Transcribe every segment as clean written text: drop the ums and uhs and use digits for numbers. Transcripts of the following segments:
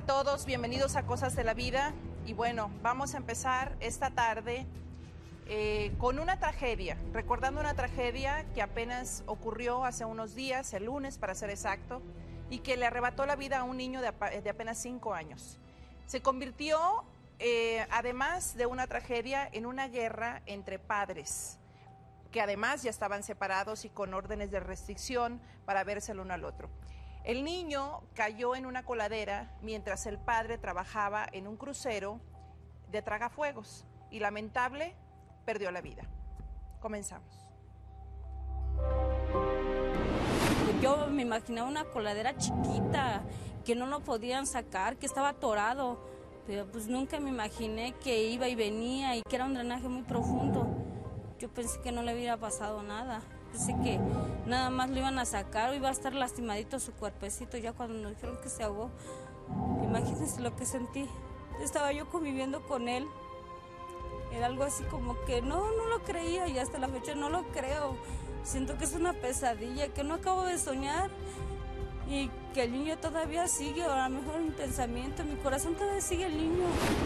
todos, bienvenidos a Cosas de la Vida. Y bueno, vamos a empezar esta tarde con una tragedia, recordando una tragedia que apenas ocurrió hace unos días, el lunes para ser exacto, y que le arrebató la vida a un niño de apenas 5 años. Se convirtió, además de una tragedia, en una guerra entre padres, que además ya estaban separados y con órdenes de restricción para verse el uno al otro. El niño cayó en una coladera mientras el padre trabajaba en un crucero de tragafuegos y lamentable perdió la vida. Comenzamos. Yo me imaginaba una coladera chiquita, que no lo podían sacar, que estaba atorado, pero pues nunca me imaginé que iba y venía y que era un drenaje muy profundo. Yo pensé que no le hubiera pasado nada. Pensé que nada más lo iban a sacar o iba a estar lastimadito su cuerpecito. Ya cuando nos dijeron que se ahogó, imagínense lo que sentí. Estaba yo conviviendo con él. Era algo así como que no lo creía y hasta la fecha no lo creo. Siento que es una pesadilla, que no acabo de soñar y que el niño todavía sigue, o a lo mejor mi pensamiento, mi corazón todavía sigue el niño.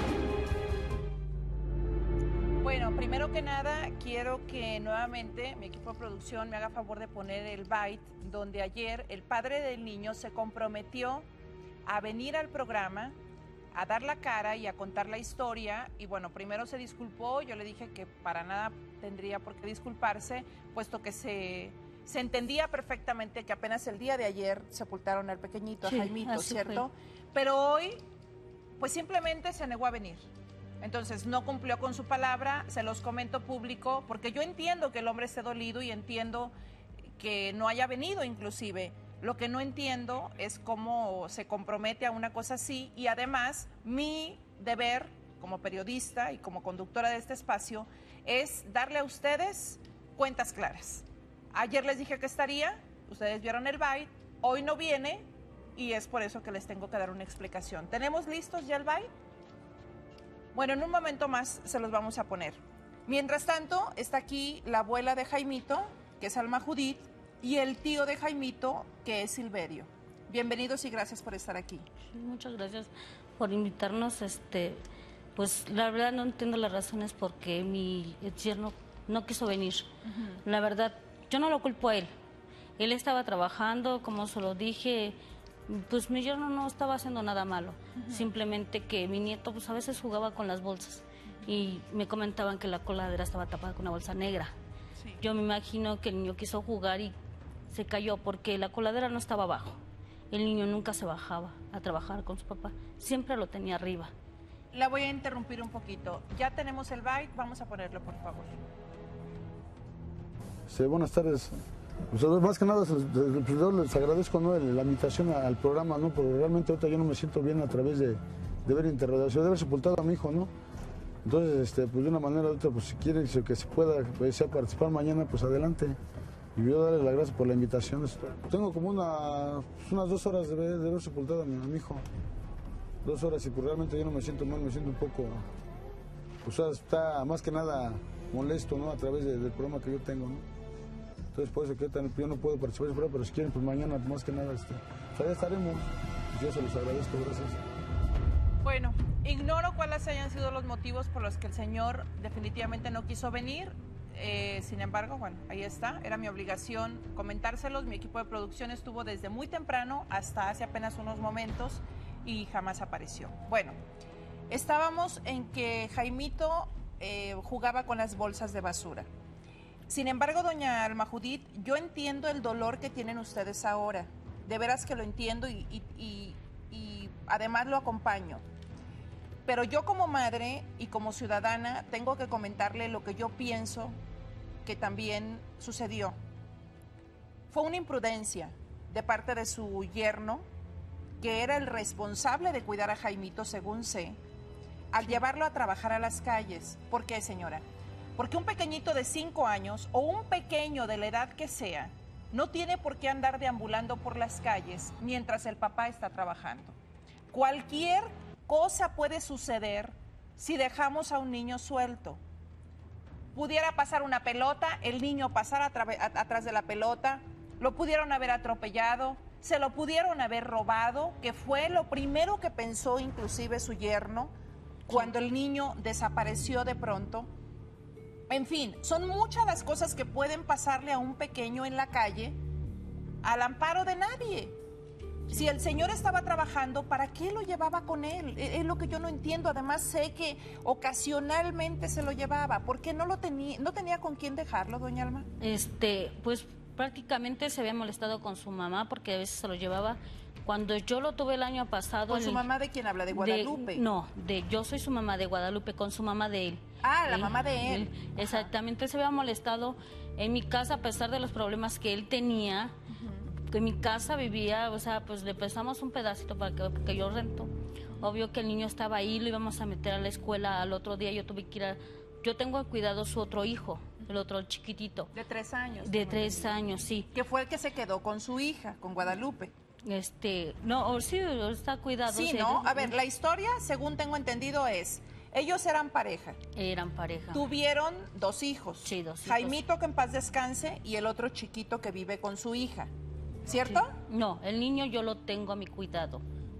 Bueno, primero que nada, quiero que nuevamente mi equipo de producción me haga favor de poner el byte donde ayer el padre del niño se comprometió a venir al programa, a dar la cara y a contar la historia. Y bueno, primero se disculpó, yo le dije que para nada tendría por qué disculparse, puesto que se entendía perfectamente que apenas el día de ayer sepultaron al pequeñito, sí, a Jaimito, ¿cierto? Pero hoy, pues simplemente se negó a venir. Entonces no cumplió con su palabra, se los comento público, porque yo entiendo que el hombre esté dolido y entiendo que no haya venido inclusive. Lo que no entiendo es cómo se compromete a una cosa así y además mi deber como periodista y como conductora de este espacio es darle a ustedes cuentas claras. Ayer les dije que estaría, ustedes vieron el byte, hoy no viene y es por eso que les tengo que dar una explicación. ¿Tenemos listos ya el byte? Bueno, en un momento más se los vamos a poner. Mientras tanto, está aquí la abuela de Jaimito, que es Alma Judith, y el tío de Jaimito, que es Silverio. Bienvenidos y gracias por estar aquí. Muchas gracias por invitarnos. Pues la verdad no entiendo las razones por qué mi yerno no quiso venir. La verdad, yo no lo culpo a él. Él estaba trabajando, como se lo dije. Pues mi yerno no estaba haciendo nada malo, simplemente que mi nieto pues a veces jugaba con las bolsas y me comentaban que la coladera estaba tapada con una bolsa negra. Sí. Yo me imagino que el niño quiso jugar y se cayó porque la coladera no estaba abajo. El niño nunca se bajaba a trabajar con su papá, siempre lo tenía arriba. La voy a interrumpir un poquito. Ya tenemos el byte, vamos a ponerlo por favor. Sí, buenas tardes. Pues, más que nada, yo les agradezco, ¿no?, la invitación al programa, ¿no?, porque realmente ahorita yo no me siento bien a través de ver interrogación, de haber sepultado a mi hijo, ¿no? Entonces, pues de una manera u otra, pues si quieren que se pueda participar mañana, pues adelante. Y yo darles las gracias por la invitación. Tengo como unas 2 horas de haber sepultado a mi hijo. 2 horas y pues realmente yo no me siento mal, me siento un poco, pues está más que nada molesto, ¿no?, a través del programa que yo tengo, ¿no? Entonces, por eso que yo no puedo participar, pero si quieren, pues mañana, más que nada, pues allá estaremos. Yo se los agradezco, gracias. Bueno, ignoro cuáles hayan sido los motivos por los que el señor definitivamente no quiso venir. Sin embargo, bueno, ahí está. Era mi obligación comentárselos. Mi equipo de producción estuvo desde muy temprano hasta hace apenas unos momentos y jamás apareció. Bueno, estábamos en que Jaimito jugaba con las bolsas de basura. Sin embargo, doña Alma Judith, yo entiendo el dolor que tienen ustedes ahora. De veras que lo entiendo y además lo acompaño. Pero yo como madre y como ciudadana tengo que comentarle lo que yo pienso que también sucedió. Fue una imprudencia de parte de su yerno, que era el responsable de cuidar a Jaimito, según sé, al llevarlo a trabajar a las calles. ¿Por qué, señora? Porque un pequeñito de 5 años o un pequeño de la edad que sea no tiene por qué andar deambulando por las calles mientras el papá está trabajando. Cualquier cosa puede suceder si dejamos a un niño suelto. Pudiera pasar una pelota, el niño pasar atrás de la pelota, lo pudieron haber atropellado, se lo pudieron haber robado, que fue lo primero que pensó inclusive su yerno cuando el niño desapareció de pronto. En fin, son muchas las cosas que pueden pasarle a un pequeño en la calle al amparo de nadie. Si el señor estaba trabajando, ¿para qué lo llevaba con él? Es lo que yo no entiendo. Además, sé que ocasionalmente se lo llevaba. ¿Por qué no tenía con quién dejarlo, doña Alma? Pues prácticamente se había molestado con su mamá porque a veces se lo llevaba. Cuando yo lo tuve el año pasado... ¿Con su mamá de quién habla? ¿De Guadalupe? Yo soy su mamá de Guadalupe, con su mamá de él. Ah, la mamá de él. Exactamente, él se había molestado en mi casa a pesar de los problemas que él tenía. En mi casa vivía, o sea, pues le prestamos un pedacito porque yo rento. Obvio que el niño estaba ahí, lo íbamos a meter a la escuela. Al otro día yo tuve que ir yo tengo cuidado su otro hijo, el chiquitito. ¿De 3 años? De 3 años, sí. Que fue el que se quedó con su hija, con Guadalupe. No, sí, está cuidado. Sí, ¿no? A ver, la historia, según tengo entendido, es... Ellos eran pareja. Eran pareja. Tuvieron 2 hijos. Sí, 2 hijos. Jaimito, que en paz descanse, y el otro chiquito que vive con su hija. ¿Cierto? Sí. No, el niño yo lo tengo a mi cuidado.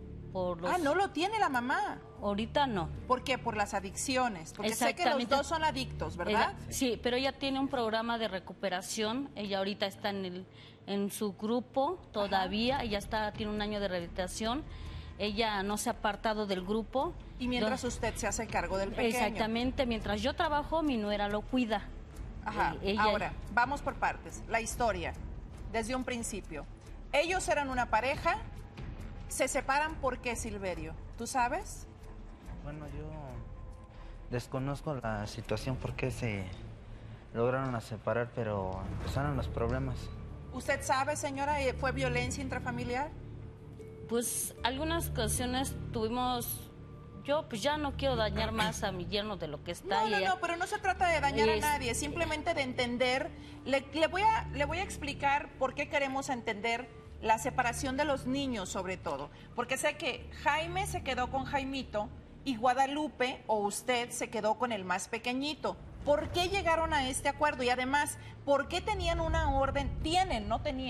¿No lo tiene la mamá? Ahorita no. ¿Por qué? Por las adicciones. Porque sé que los 2 son adictos, ¿verdad? Sí, pero ella tiene un programa de recuperación. Ella ahorita está en su grupo todavía. Ajá. Ella tiene un año de rehabilitación. Ella no se ha apartado del grupo. Y mientras usted se hace cargo del pequeño. Exactamente. Mientras yo trabajo, mi nuera lo cuida. Ajá. Ahora, vamos por partes. La historia, desde un principio. Ellos eran una pareja. ¿Se separan por qué, Silverio? ¿Tú sabes? Bueno, yo desconozco la situación por qué se lograron separar, pero empezaron los problemas. ¿Usted sabe, señora, fue violencia intrafamiliar? Pues algunas ocasiones tuvimos... Yo pues ya no quiero dañar más a mi yerno de lo que está. No, pero no se trata de dañar a nadie, simplemente de entender. Le voy a explicar por qué queremos entender la separación de los niños, sobre todo. Porque sé que Jaime se quedó con Jaimito y Guadalupe, o usted, se quedó con el más pequeñito. ¿Por qué llegaron a este acuerdo? Y además, ¿por qué tenían una orden? Tienen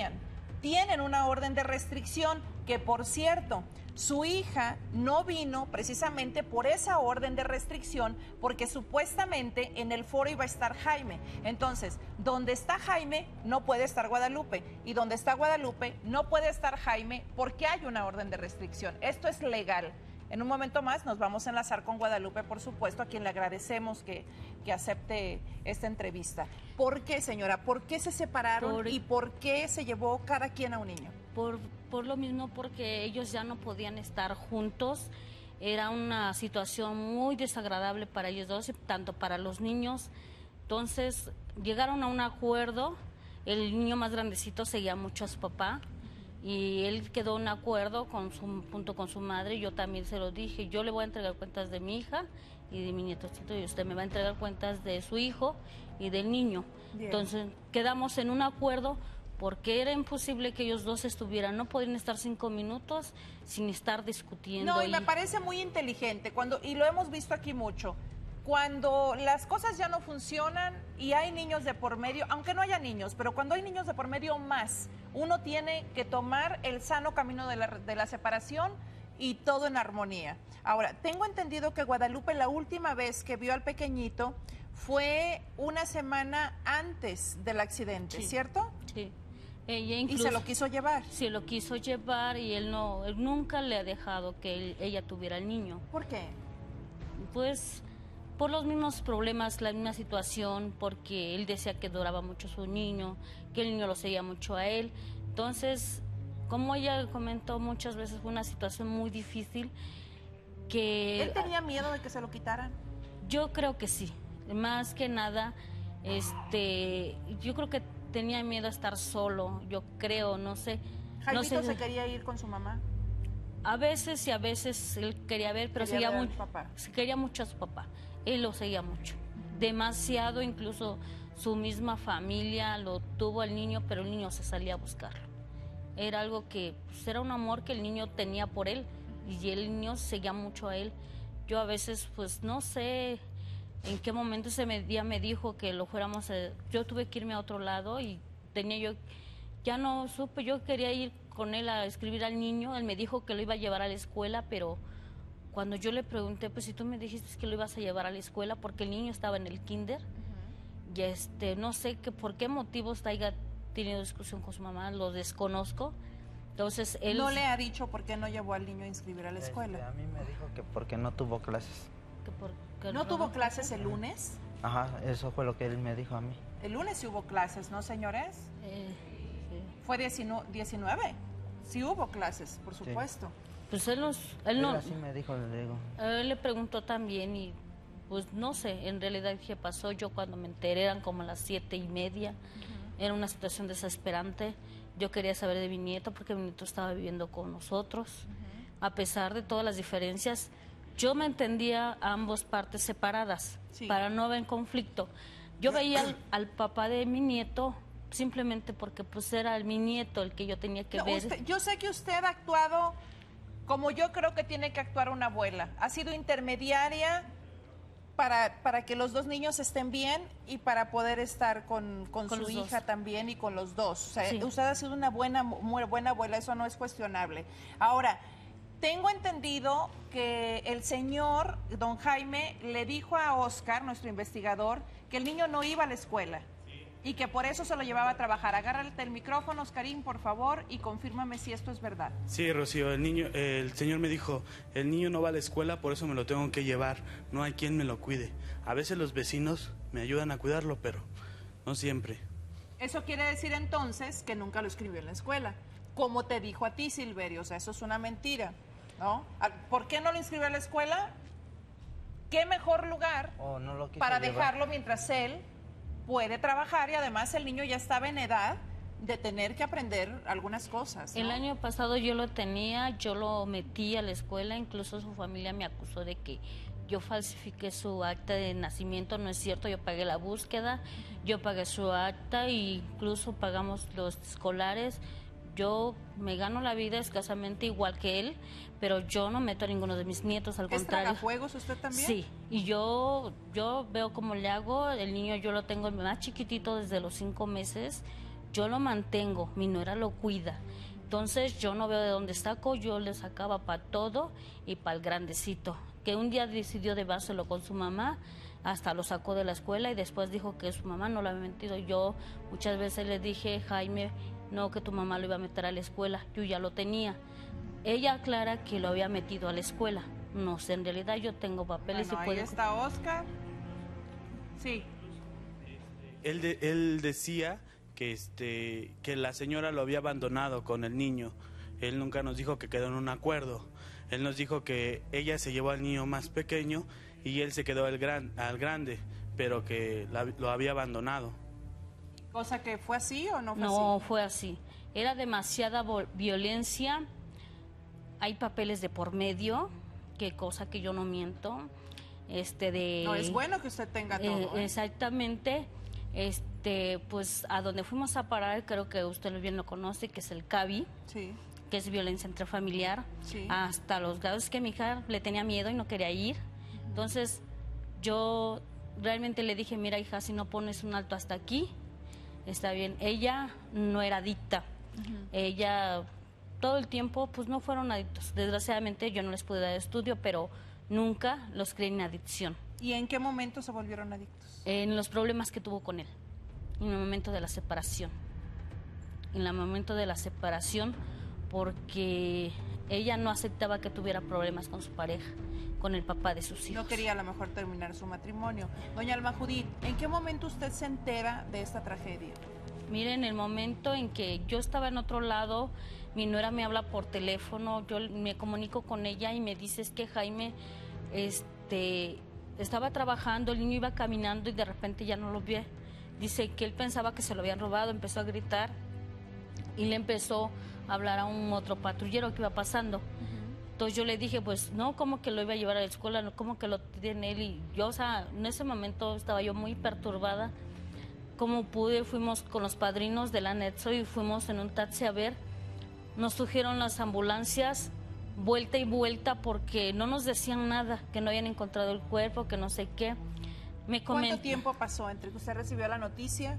una orden de restricción que, por cierto, su hija no vino precisamente por esa orden de restricción, porque supuestamente en el foro iba a estar Jaime. Entonces, donde está Jaime no puede estar Guadalupe, y donde está Guadalupe no puede estar Jaime porque hay una orden de restricción. Esto es legal. En un momento más nos vamos a enlazar con Guadalupe, por supuesto, a quien le agradecemos que acepte esta entrevista. ¿Por qué, señora? ¿Por qué se separaron y por qué se llevó cada quien a un niño? Por lo mismo, porque ellos ya no podían estar juntos. Era una situación muy desagradable para ellos dos, tanto para los niños. Entonces, llegaron a un acuerdo. El niño más grandecito seguía mucho a su papá. Y él quedó en acuerdo junto con su madre. Yo también se lo dije, yo le voy a entregar cuentas de mi hija y de mi nietocito, y usted me va a entregar cuentas de su hijo y del niño. Bien. Entonces quedamos en un acuerdo, porque era imposible que ellos dos estuvieran, no podían estar 5 minutos sin estar discutiendo. No, y me parece muy inteligente, y lo hemos visto aquí mucho. Cuando las cosas ya no funcionan y hay niños de por medio, aunque no haya niños, pero cuando hay niños de por medio más, uno tiene que tomar el sano camino de la separación y todo en armonía. Ahora, tengo entendido que Guadalupe la última vez que vio al pequeñito fue una semana antes del accidente, sí. ¿Cierto? Sí. Ella incluso, ¿y se lo quiso llevar? Se lo quiso llevar y él nunca le ha dejado que ella tuviera el niño. ¿Por qué? Pues por los mismos problemas, la misma situación, porque él decía que adoraba mucho a su niño, que el niño lo seguía mucho a él. Entonces, como ella comentó muchas veces, fue una situación muy difícil que... ¿Él tenía miedo de que se lo quitaran? Yo creo que sí. Más que nada, yo creo que tenía miedo a estar solo, yo creo, no sé. ¿Jaimito se quería ir con su mamá? A veces, y a veces él quería ver, pero quería mucho a su papá. Él lo seguía mucho, demasiado, incluso su misma familia lo tuvo al niño, pero el niño se salía a buscarlo. Era algo que, pues, era un amor que el niño tenía por él, y el niño seguía mucho a él. Yo a veces, pues no sé en qué momento ese día me dijo que lo fuéramos yo tuve que irme a otro lado y tenía yo Ya no supe, yo quería ir con él a escribir al niño, él me dijo que lo iba a llevar a la escuela, pero cuando yo le pregunté, pues si tú me dijiste que lo ibas a llevar a la escuela, porque el niño estaba en el kinder, y no sé por qué motivos haya tenido discusión con su mamá, lo desconozco. Entonces él... ¿No le ha dicho por qué no llevó al niño a inscribir a la escuela? A mí me dijo que porque no tuvo clases. ¿No tuvo clases el lunes? Ajá, eso fue lo que él me dijo a mí. El lunes sí hubo clases, ¿no, señores? Sí. Fue 19. Sí hubo clases, por supuesto. Pues él Él así me dijo, le digo. Él le preguntó también y pues no sé, en realidad qué pasó. Yo cuando me enteré eran como las 7:30. Era una situación desesperante. Yo quería saber de mi nieto porque mi nieto estaba viviendo con nosotros. A pesar de todas las diferencias, yo me entendía a ambas partes separadas para no haber conflicto. Yo veía al papá de mi nieto simplemente porque pues era mi nieto el que yo tenía que ver. Yo sé que usted ha actuado como yo creo que tiene que actuar una abuela. Ha sido intermediaria para que los dos niños estén bien y para poder estar con su hija también y con los dos. O sea, usted ha sido una muy buena abuela, eso no es cuestionable. Ahora, tengo entendido que el señor, don Jaime, le dijo a Oscar, nuestro investigador, que el niño no iba a la escuela y que por eso se lo llevaba a trabajar. Agárrate el micrófono, Oscarín, por favor, y confírmame si esto es verdad. Sí, Rocío, el señor me dijo, el niño no va a la escuela, por eso me lo tengo que llevar, no hay quien me lo cuide. A veces los vecinos me ayudan a cuidarlo, pero no siempre. Eso quiere decir entonces que nunca lo escribió en la escuela, como te dijo a ti, Silverio, o sea, eso es una mentira, ¿no? ¿Por qué no lo inscribió a la escuela? ¿Qué mejor lugar para dejarlo mientras él puede trabajar y además el niño ya estaba en edad de tener que aprender algunas cosas, ¿no? El año pasado yo lo tenía, yo lo metí a la escuela, incluso su familia me acusó de que yo falsifiqué su acta de nacimiento, no es cierto, yo pagué la búsqueda, yo pagué su acta e incluso pagamos los escolares. Yo me gano la vida escasamente igual que él, pero yo no meto a ninguno de mis nietos, al contrario. ¿Es tragafuegos usted también? Sí, y yo veo cómo le hago. El niño yo lo tengo más chiquitito desde los 5 meses, yo lo mantengo, mi nuera lo cuida. Entonces yo no veo de dónde saco, yo le sacaba para todo y para el grandecito, que un día decidió llevárselo con su mamá, hasta lo sacó de la escuela y después dijo que su mamá no lo había metido. Yo muchas veces le dije, Jaime, no, que tu mamá lo iba a meter a la escuela, yo ya lo tenía. Ella aclara que lo había metido a la escuela. No sé, en realidad yo tengo papeles y puede... Ahí está Oscar. Sí. Él decía que la señora lo había abandonado con el niño. Él nunca nos dijo que quedó en un acuerdo. Él nos dijo que ella se llevó al niño más pequeño y él se quedó al grande, pero que lo había abandonado. ¿Cosa que fue así o no fue así? No, fue así. Era demasiada violencia. Hay papeles de por medio, que cosa que yo no miento. No, es bueno que usted tenga todo. Exactamente. Pues a donde fuimos a parar, creo que usted bien lo conoce, que es el CABI, sí, que es violencia intrafamiliar. Sí. Hasta los grados que mi hija le tenía miedo y no quería ir. Entonces yo realmente le dije, mira hija, si no pones un alto hasta aquí, está bien. Ella no era adicta. Ella todo el tiempo pues no fueron adictos. Desgraciadamente yo no les pude dar estudio, pero nunca los creí en adicción. ¿Y en qué momento se volvieron adictos? En los problemas que tuvo con él, en el momento de la separación. En el momento de la separación, porque ella no aceptaba que tuviera problemas con su pareja, con el papá de sus hijos. No quería a lo mejor terminar su matrimonio. Doña Alma Judith, ¿en qué momento usted se entera de esta tragedia? Mire, en el momento en que yo estaba en otro lado, mi nuera me habla por teléfono, yo me comunico con ella y me dice, es que Jaime, estaba trabajando, el niño iba caminando y de repente ya no lo vi. Dice que él pensaba que se lo habían robado, empezó a gritar y le empezó a hablar a un otro patrullero que iba pasando. Entonces yo le dije, pues no, ¿cómo que lo iba a llevar a la escuela? No, ¿cómo que lo tiene él? Y yo, o sea, en ese momento estaba yo muy perturbada. Como pude, fuimos con los padrinos del anexo y fuimos en un taxi a ver. Nos trajeron las ambulancias vuelta y vuelta porque no nos decían nada, que no habían encontrado el cuerpo, que no sé qué. ¿Cuánto tiempo pasó entre que usted recibió la noticia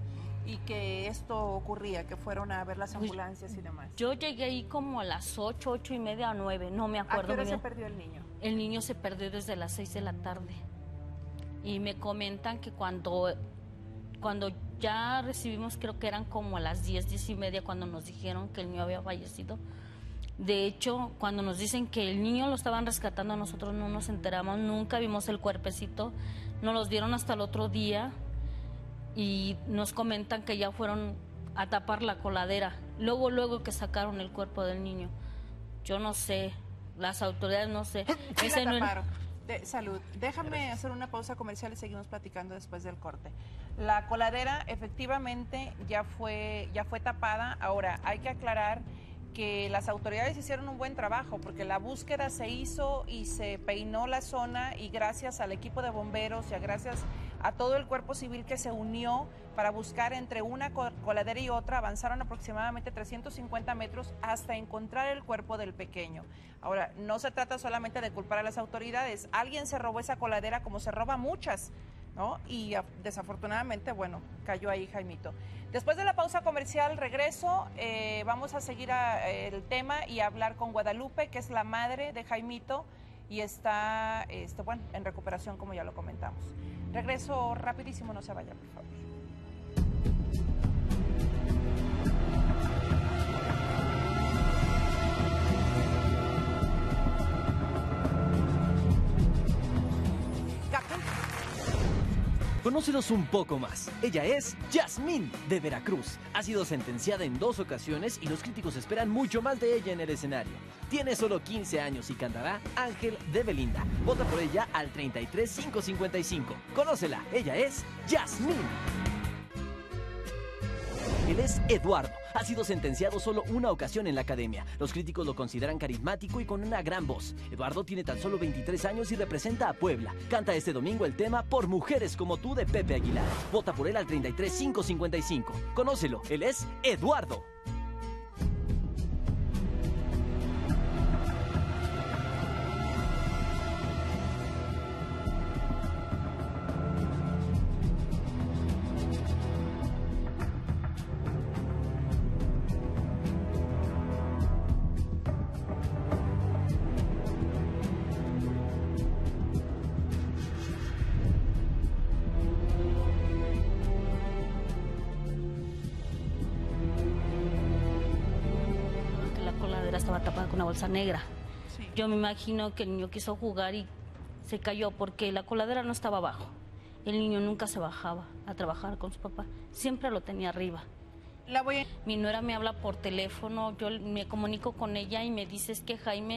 y que esto ocurría, que fueron a ver las ambulancias y demás? Yo llegué ahí como a las 8, 8:30 o 9, no me acuerdo. ¿A qué hora muy se bien. perdió el niño? El niño se perdió desde las 6 de la tarde. Y me comentan que cuando ya recibimos, creo que eran como a las 10, 10:30, cuando nos dijeron que el niño había fallecido. De hecho, cuando nos dicen que el niño lo estaban rescatando, nosotros no nos enteramos, nunca vimos el cuerpecito. Nos los dieron hasta el otro día y nos comentan que ya fueron a tapar la coladera. Luego que sacaron el cuerpo del niño. Yo no sé, las autoridades no sé. Sí, Ese la no era- taparon. Salud. Déjame hacer una pausa comercial y seguimos platicando después del corte. La coladera efectivamente ya fue tapada. Ahora, hay que aclarar que las autoridades hicieron un buen trabajo porque la búsqueda se hizo y se peinó la zona, y gracias al equipo de bomberos y gracias a todo el cuerpo civil que se unió para buscar entre una coladera y otra, avanzaron aproximadamente 350 metros hasta encontrar el cuerpo del pequeño. Ahora, no se trata solamente de culpar a las autoridades. Alguien se robó esa coladera como se roba muchas, ¿no? Y desafortunadamente, bueno, cayó ahí Jaimito. Después de la pausa comercial, regreso, vamos a seguir el tema y hablar con Guadalupe, que es la madre de Jaimito y está, bueno, en recuperación, como ya lo comentamos. Regreso rapidísimo, no se vaya, por favor. Conócelos un poco más. Ella es Yasmín, de Veracruz. Ha sido sentenciada en 2 ocasiones y los críticos esperan mucho más de ella en el escenario. Tiene solo 15 años y cantará Ángel de Belinda. Vota por ella al 33555. Conócela, ella es Yasmín. Él es Eduardo. Ha sido sentenciado solo una ocasión en la academia. Los críticos lo consideran carismático y con una gran voz. Eduardo tiene tan solo 23 años y representa a Puebla. Canta este domingo el tema Por Mujeres Como Tú de Pepe Aguilar. Vota por él al 33555. Conócelo, él es Eduardo. Que la coladera estaba tapada con una bolsa negra. Sí. Yo me imagino que el niño quiso jugar y se cayó porque la coladera no estaba abajo. El niño nunca se bajaba a trabajar con su papá, siempre lo tenía arriba. La voy a... Mi nuera me habla por teléfono, yo me comunico con ella y me dice: es que Jaime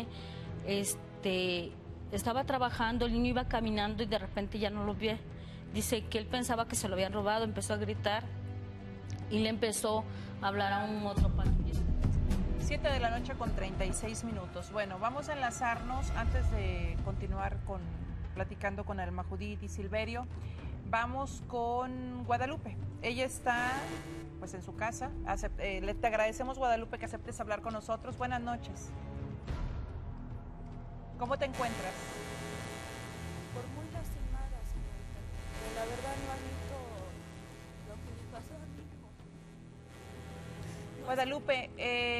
estaba trabajando, el niño iba caminando y de repente ya no lo vi. Dice que él pensaba que se lo habían robado, empezó a gritar y le empezó a hablar a un otro patrullero. 7 de la noche con 36 minutos. Bueno, vamos a enlazarnos antes de continuar platicando con Alma Judith y Silverio. Vamos con Guadalupe. Ella está pues en su casa. Te agradecemos, Guadalupe, que aceptes hablar con nosotros. Buenas noches. ¿Cómo te encuentras? Por muy lastimada, señorita. Pero la verdad no admito lo que le pasó a mi hijo. Guadalupe,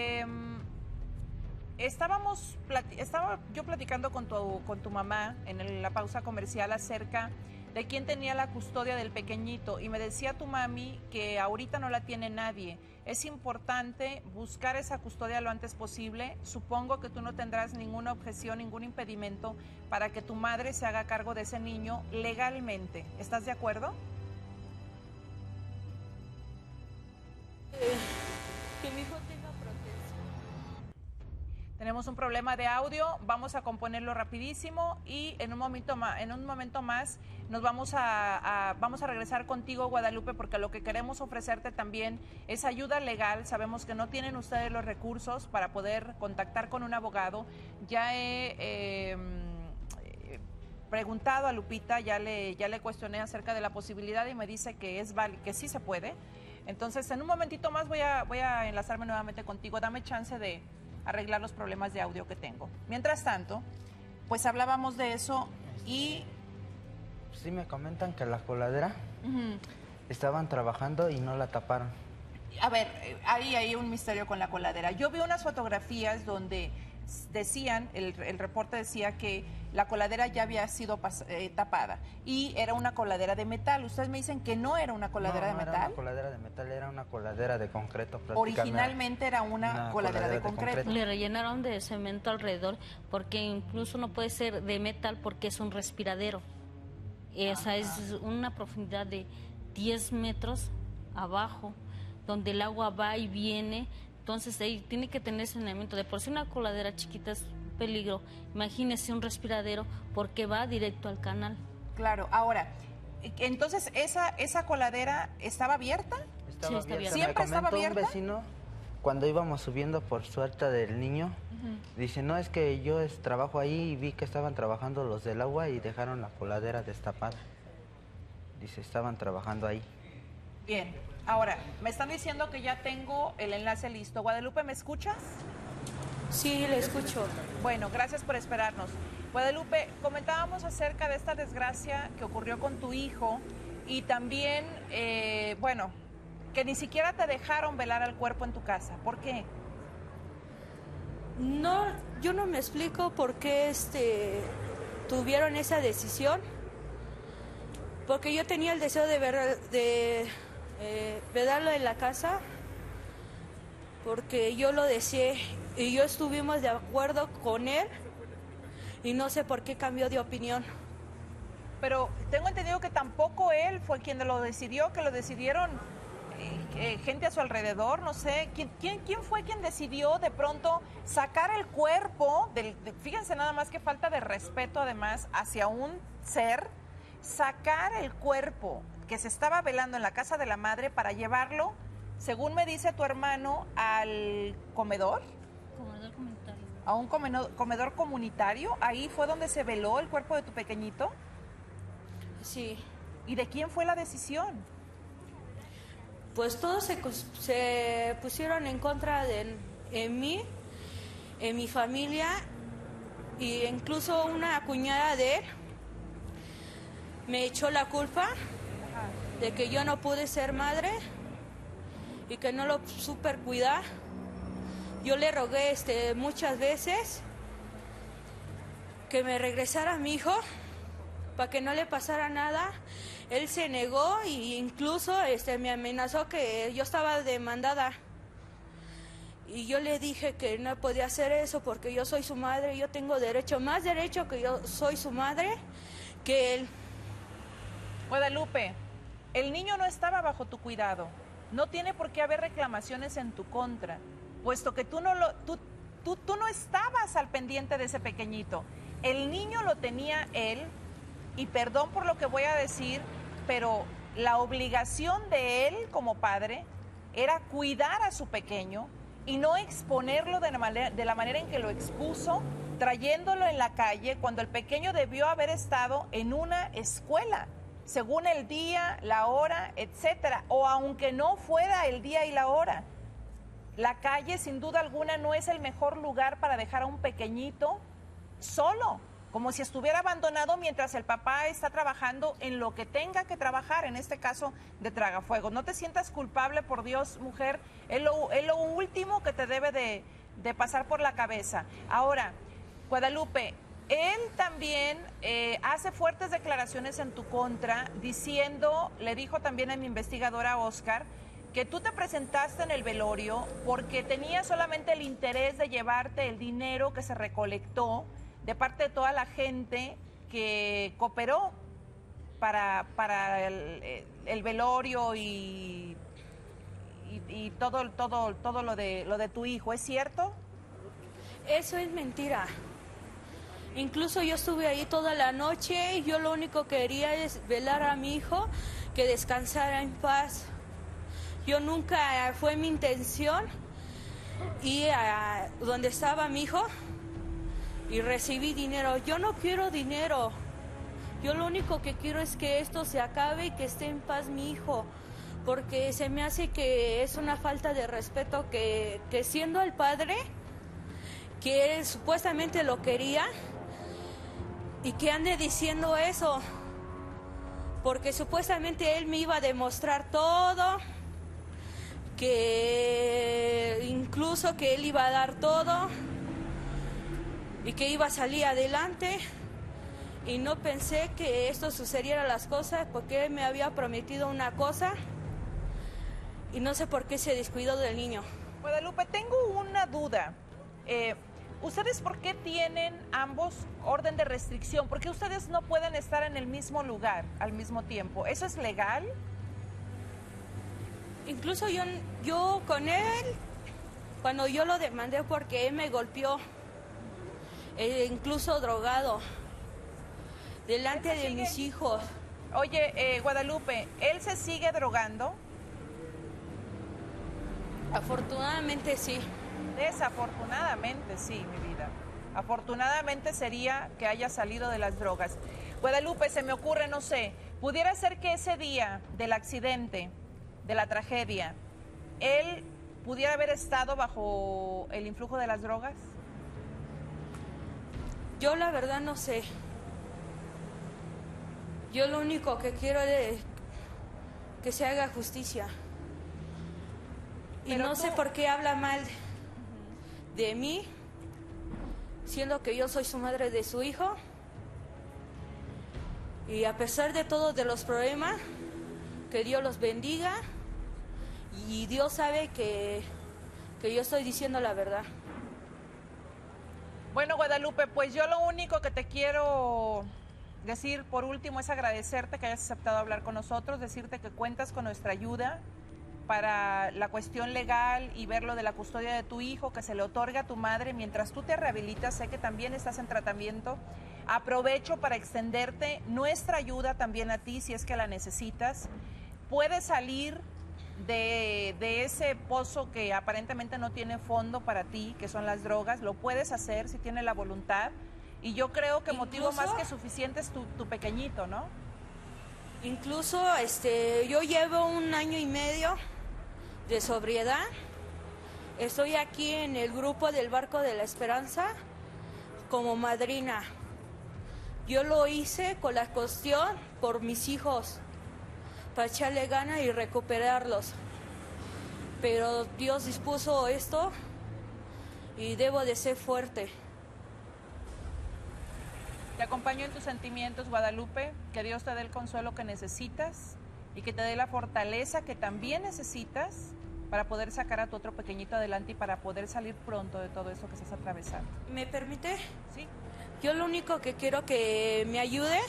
estaba yo platicando con tu mamá en la pausa comercial acerca de quién tenía la custodia del pequeñito, y me decía tu mami que ahorita no la tiene nadie. Es importante buscar esa custodia lo antes posible. Supongo que tú no tendrás ninguna objeción, ningún impedimento para que tu madre se haga cargo de ese niño legalmente. ¿Estás de acuerdo? Que mi hijo tenga protección. Tenemos un problema de audio, vamos a componerlo rapidísimo y en un momento más nos vamos a regresar contigo, Guadalupe, porque lo que queremos ofrecerte también es ayuda legal. Sabemos que no tienen ustedes los recursos para poder contactar con un abogado. Ya he preguntado a Lupita, ya le cuestioné acerca de la posibilidad y me dice que que sí se puede. Entonces, en un momentito más voy a enlazarme nuevamente contigo. Dame chance de arreglar los problemas de audio que tengo. Mientras tanto, pues hablábamos de eso y... Sí me comentan que la coladera estaban trabajando y no la taparon. A ver, ahí hay un misterio con la coladera. Yo vi unas fotografías donde decían, el reporte decía que la coladera ya había sido tapada y era una coladera de metal. Ustedes me dicen que no era una coladera de metal. No era una coladera de metal, era una coladera de concreto. Originalmente era una coladera de concreto. Le rellenaron de cemento alrededor porque incluso no puede ser de metal porque es un respiradero. Esa es una profundidad de 10 metros abajo, donde el agua va y viene. Entonces ahí tiene que tener saneamiento. De por sí una coladera chiquita es un peligro. Imagínese un respiradero porque va directo al canal. Claro, ahora, entonces esa coladera ¿estaba abierta? Estaba abierta. ¿Siempre estaba abierta? Un vecino, cuando íbamos subiendo por suerte del niño, dice, no, es que yo trabajo ahí y vi que estaban trabajando los del agua y dejaron la coladera destapada. Dice, estaban trabajando ahí. Bien, ahora, me están diciendo que ya tengo el enlace listo. Guadalupe, ¿me escuchas? Sí, le escucho. Bueno, gracias por esperarnos. Guadalupe, comentábamos acerca de esta desgracia que ocurrió con tu hijo y también, bueno, que ni siquiera te dejaron velar al cuerpo en tu casa. ¿Por qué? No, yo no me explico por qué tuvieron esa decisión. Porque yo tenía el deseo de velarlo en la casa, porque yo lo deseé y yo estuvimos de acuerdo con él y no sé por qué cambió de opinión. Pero tengo entendido que tampoco él fue quien lo decidió, que lo decidieron gente a su alrededor, no sé. ¿Quién fue quien decidió de pronto sacar el cuerpo? Fíjense nada más que falta de respeto además hacia un ser, sacar el cuerpo que se estaba velando en la casa de la madre para llevarlo, según me dice tu hermano, al comedor. Comedor comunitario. A un comedor comunitario. Ahí fue donde se veló el cuerpo de tu pequeñito. Sí. ¿Y de quién fue la decisión? Pues todos se pusieron en contra en mí, en mi familia, y incluso una cuñada de él me echó la culpa de que yo no pude ser madre y que no lo supe cuidar. Yo le rogué muchas veces que me regresara a mi hijo para que no le pasara nada. Él se negó e incluso me amenazó que yo estaba demandada. Y yo le dije que no podía hacer eso porque yo soy su madre, yo tengo derecho, más derecho que yo soy su madre que él. Guadalupe, el niño no estaba bajo tu cuidado. No tiene por qué haber reclamaciones en tu contra, puesto que tú no estabas al pendiente de ese pequeñito. El niño lo tenía él, y perdón por lo que voy a decir, pero la obligación de él como padre era cuidar a su pequeño y no exponerlo de la manera en que lo expuso, trayéndolo en la calle cuando el pequeño debió haber estado en una escuela, según el día, la hora, etcétera, o aunque no fuera el día y la hora. La calle, sin duda alguna, no es el mejor lugar para dejar a un pequeñito solo, como si estuviera abandonado mientras el papá está trabajando en lo que tenga que trabajar, en este caso de tragafuegos. No te sientas culpable, por Dios, mujer, es lo último que te debe de pasar por la cabeza. Ahora, Guadalupe, él también hace fuertes declaraciones en tu contra, diciendo, le dijo también a mi investigadora Oscar, que tú te presentaste en el velorio porque tenía solamente el interés de llevarte el dinero que se recolectó de parte de toda la gente que cooperó para el velorio y todo lo de tu hijo. ¿Es cierto? Eso es mentira. Incluso yo estuve ahí toda la noche y yo lo único que quería es velar a mi hijo, que descansara en paz. Yo nunca fue mi intención ir a donde estaba mi hijo y recibí dinero. Yo no quiero dinero. Yo lo único que quiero es que esto se acabe y que esté en paz mi hijo, porque se me hace que es una falta de respeto que siendo el padre, que él supuestamente lo quería, y que ande diciendo eso. porque supuestamente él me iba a demostrar todo, que incluso que él iba a dar todo y que iba a salir adelante, y no pensé que esto sucediera las cosas, porque él me había prometido una cosa y no sé por qué se descuidó del niño. Guadalupe, tengo una duda. ¿Ustedes por qué tienen ambos orden de restricción? ¿Por qué ustedes no pueden estar en el mismo lugar al mismo tiempo? ¿Eso es legal? Incluso yo con él, cuando yo lo demandé porque él me golpeó, incluso drogado, delante de mis hijos. Oye, Guadalupe, ¿él se sigue drogando? Afortunadamente sí. Desafortunadamente sí, mi vida. Afortunadamente sería que haya salido de las drogas. Guadalupe, se me ocurre, no sé, pudiera ser que ese día del accidente, de la tragedia, él pudiera haber estado bajo el influjo de las drogas. Yo la verdad no sé. Yo lo único que quiero es que se haga justicia. Y Pero no sé por qué habla mal de mí, siendo que yo soy su madre de su hijo. Y a pesar de todos de los problemas, que Dios los bendiga. Y Dios sabe que yo estoy diciendo la verdad. Bueno, Guadalupe, pues yo lo único que te quiero decir por último es agradecerte que hayas aceptado hablar con nosotros, decirte que cuentas con nuestra ayuda para la cuestión legal y ver lo de la custodia de tu hijo, que se le otorga a tu madre mientras tú te rehabilitas. Sé que también estás en tratamiento. Aprovecho para extenderte nuestra ayuda también a ti si es que la necesitas. Puedes salir de ese pozo que aparentemente no tiene fondo para ti, que son las drogas. Lo puedes hacer si tienes la voluntad. Y yo creo que motivo más que suficiente es tu pequeñito, ¿no? Incluso yo llevo 1 año y medio de sobriedad. Estoy aquí en el grupo del Barco de la Esperanza como madrina. Yo lo hice con la cuestión por mis hijos, para echarle ganas y recuperarlos. Pero Dios dispuso esto y debo de ser fuerte. Te acompaño en tus sentimientos, Guadalupe. Que Dios te dé el consuelo que necesitas y que te dé la fortaleza que también necesitas para poder sacar a tu otro pequeñito adelante y para poder salir pronto de todo eso que estás atravesando. ¿Me permite? Sí. Yo lo único que quiero que me ayude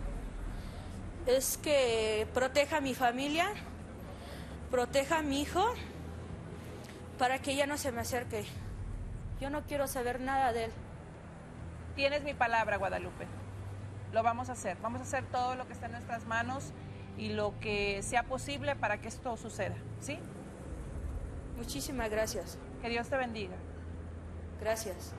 es que proteja a mi familia, proteja a mi hijo, para que ella no se me acerque. Yo no quiero saber nada de él. Tienes mi palabra, Guadalupe. Lo vamos a hacer. Vamos a hacer todo lo que está en nuestras manos y lo que sea posible para que esto suceda, ¿sí? Muchísimas gracias. Que Dios te bendiga. Gracias.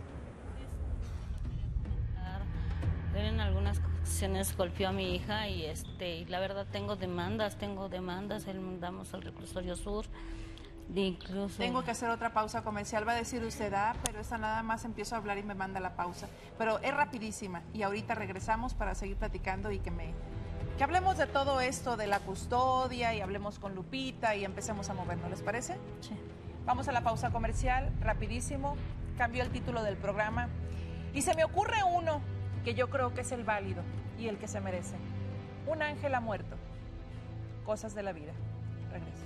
Él en algunas ocasiones golpeó a mi hija y la verdad tengo demandas, él mandamos al reclusorio sur. Incluso... Tengo que hacer otra pausa comercial, va a decir usted, pero esta nada más empiezo a hablar y me manda la pausa. Pero es rapidísima y ahorita regresamos para seguir platicando y que hablemos de todo esto, de la custodia y hablemos con Lupita y empecemos a movernos, ¿les parece? Sí. Vamos a la pausa comercial, rapidísimo, cambio el título del programa y se me ocurre uno que yo creo que es el válido y el que se merece. Un ángel ha muerto. Cosas de la vida. Regreso.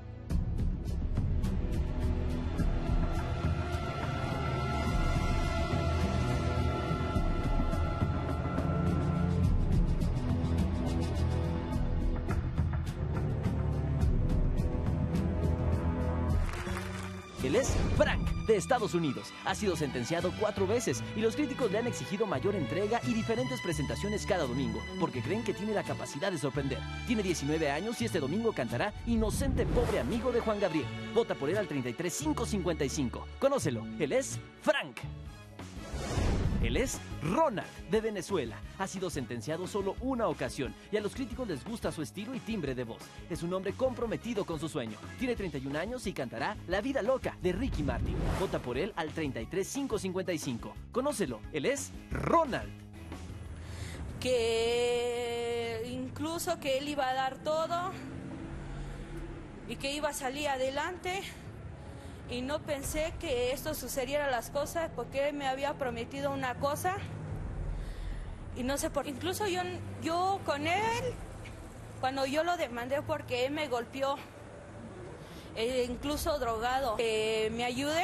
Él es Frank, de Estados Unidos. Ha sido sentenciado 4 veces y los críticos le han exigido mayor entrega y diferentes presentaciones cada domingo, porque creen que tiene la capacidad de sorprender. Tiene 19 años y este domingo cantará Inocente Pobre Amigo de Juan Gabriel. Vota por él al 33555. Conócelo, él es Frank. Él es Ronald, de Venezuela. Ha sido sentenciado solo 1 ocasión y a los críticos les gusta su estilo y timbre de voz. Es un hombre comprometido con su sueño. Tiene 31 años y cantará La Vida Loca, de Ricky Martin. Vota por él al 33555. Conócelo, él es Ronald. que incluso que él iba a dar todo y que iba a salir adelante, y no pensé que esto sucediera las cosas, porque él me había prometido una cosa y no sé por qué. Incluso yo con él, cuando yo lo demandé porque él me golpeó, incluso drogado, que me ayude,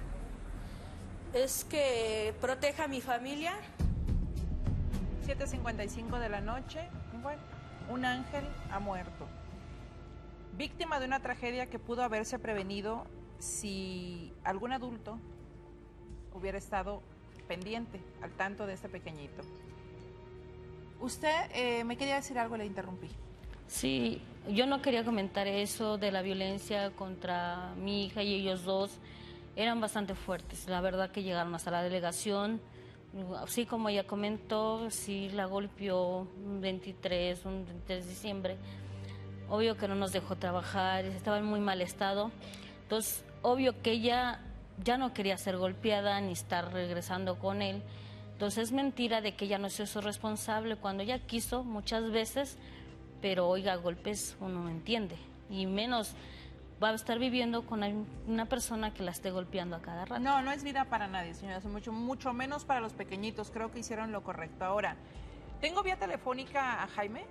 es que proteja a mi familia. 7:55 de la noche, bueno, un ángel ha muerto. Víctima de una tragedia que pudo haberse prevenido si algún adulto hubiera estado pendiente, al tanto de este pequeñito. Usted me quería decir algo, le interrumpí. Sí, yo no quería comentar eso de la violencia contra mi hija y ellos dos. Eran bastante fuertes, la verdad que llegaron hasta la delegación. Así como ella comentó, sí la golpeó un 23 de diciembre. Obvio que no nos dejó trabajar, estaba en muy mal estado. Entonces, obvio que ella ya no quería ser golpeada ni estar regresando con él. Entonces, es mentira de que ella no se hizo responsable cuando ella quiso muchas veces, pero oiga, golpes uno no entiende. Y menos va a estar viviendo con una persona que la esté golpeando a cada rato. No, no es vida para nadie, señora, mucho menos para los pequeñitos. Creo que hicieron lo correcto. Ahora, ¿tengo vía telefónica a Jaime?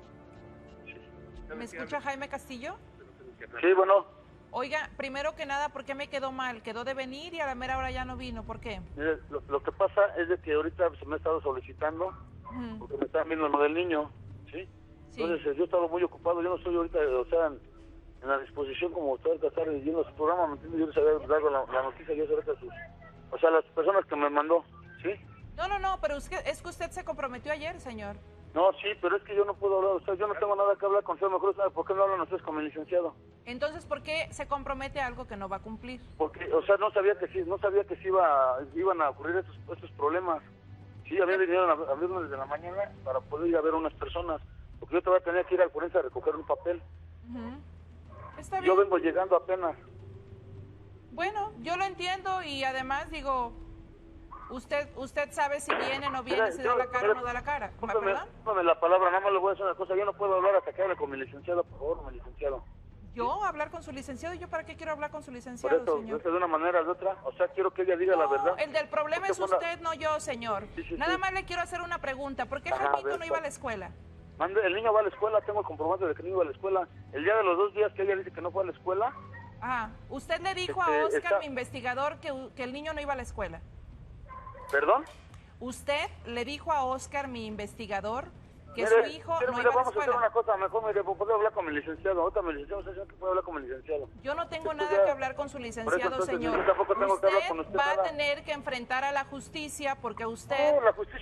¿Me escucha Jaime Castillo? Sí, bueno. Oiga, primero que nada, ¿por qué me quedó mal? Quedó de venir y a la mera hora ya no vino. ¿Por qué? Mire, lo que pasa es de que ahorita se me ha estado solicitando, porque me están viendo lo del niño, ¿sí? Sí. Entonces yo he estado muy ocupado, yo no estoy ahorita, o sea, en la disposición como usted de estar leyendo su programa, ¿me entiende? Yo les había dado la noticia, yo ahorita o sea, las personas que me mandó, ¿sí? No, pero es que usted se comprometió ayer, señor. No, sí, pero es que yo no puedo hablar, o sea, yo no tengo nada que hablar con usted, mejor sabe por qué no hablan ustedes con el licenciado. Entonces, ¿por qué se compromete a algo que no va a cumplir? Porque, o sea, no sabía que iban a ocurrir estos problemas. Sí, había venido a abrirme desde la mañana para poder ir a ver a unas personas, porque yo todavía tenía que ir al forense a recoger un papel. Está bien. Yo vengo llegando apenas. Bueno, yo lo entiendo y además digo, usted sabe si viene o no viene, si da la cara o no da la cara. ¿Perdón? Dame la palabra, nada más le voy a decir una cosa, yo no puedo hablar hasta que hable con mi licenciado, por favor, mi licenciado. ¿Yo hablar con su licenciado? ¿Yo para qué quiero hablar con su licenciado, por eso, señor? De una manera o de otra, o sea, quiero que ella diga la verdad. El del problema es usted, no yo, señor. Sí, nada más le quiero hacer una pregunta, ¿por qué Jaimito no iba a la escuela? El niño va a la escuela, tengo el comprobante de que no iba a la escuela. El día de los 2 días que ella dice que no fue a la escuela. ¿Usted le dijo a Oscar, mi investigador, que el niño no iba a la escuela? ¿Perdón? ¿Usted le dijo a Oscar, mi investigador, que mire, su hijo no iba a la vamos escuela? A hacer una cosa, mejor puedo hablar con mi licenciado. Ahorita mi licenciado está diciendo que puedo hablar con mi licenciado. Yo no tengo nada que hablar con su licenciado, señor. Yo tampoco tengo que hablar con usted va nada. a tener que enfrentar a la justicia porque usted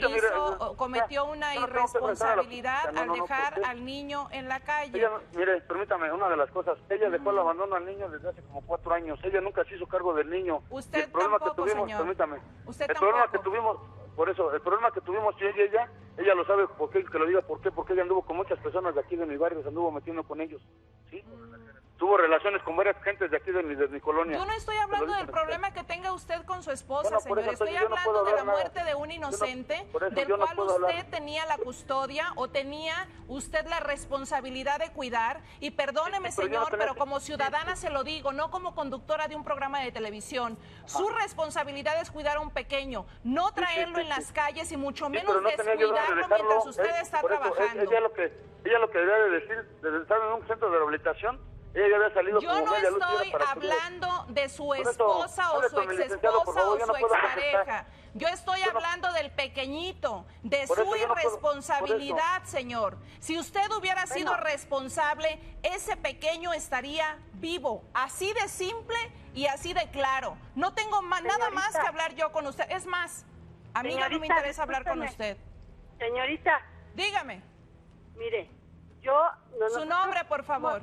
cometió una irresponsabilidad al dejar al niño en la calle. Ella, mire, permítame, una de las cosas, ella dejó el abandono al niño desde hace como 4 años. Ella nunca se hizo cargo del niño. Usted el problema tampoco, que tuvimos, señor. Permítame. Usted el tampoco. problema que tuvimos, por eso, el problema que tuvimos yo y ella lo sabe, por qué, que lo diga por qué, porque ella anduvo con muchas personas de aquí de mi barrio, se anduvo metiendo con ellos, ¿sí? Tuvo relaciones con varias gentes de aquí de mi colonia. Yo no estoy hablando del problema que tenga usted con su esposa, bueno, señor. Estoy hablando de la muerte de un inocente, del cual usted tenía la custodia o tenía usted la responsabilidad de cuidar. Y perdóneme, señor, pero como ciudadana se lo digo, no como conductora de un programa de televisión. Su responsabilidad es cuidar a un pequeño, no traerlo en las calles y mucho menos descuidarlo mientras usted está trabajando. Ella lo que debería de decir, de estar en un centro de rehabilitación. Ella ya había salido. Yo no estoy hablando de su esposa o su exesposa o su expareja. Yo estoy hablando del pequeñito, de su irresponsabilidad, señor. Si usted hubiera sido responsable, ese pequeño estaría vivo. Así de simple y así de claro. No tengo nada más que hablar yo con usted. Es más, a mí no me interesa hablar con usted. Señorita. Dígame. Mire, yo... Su nombre, por favor.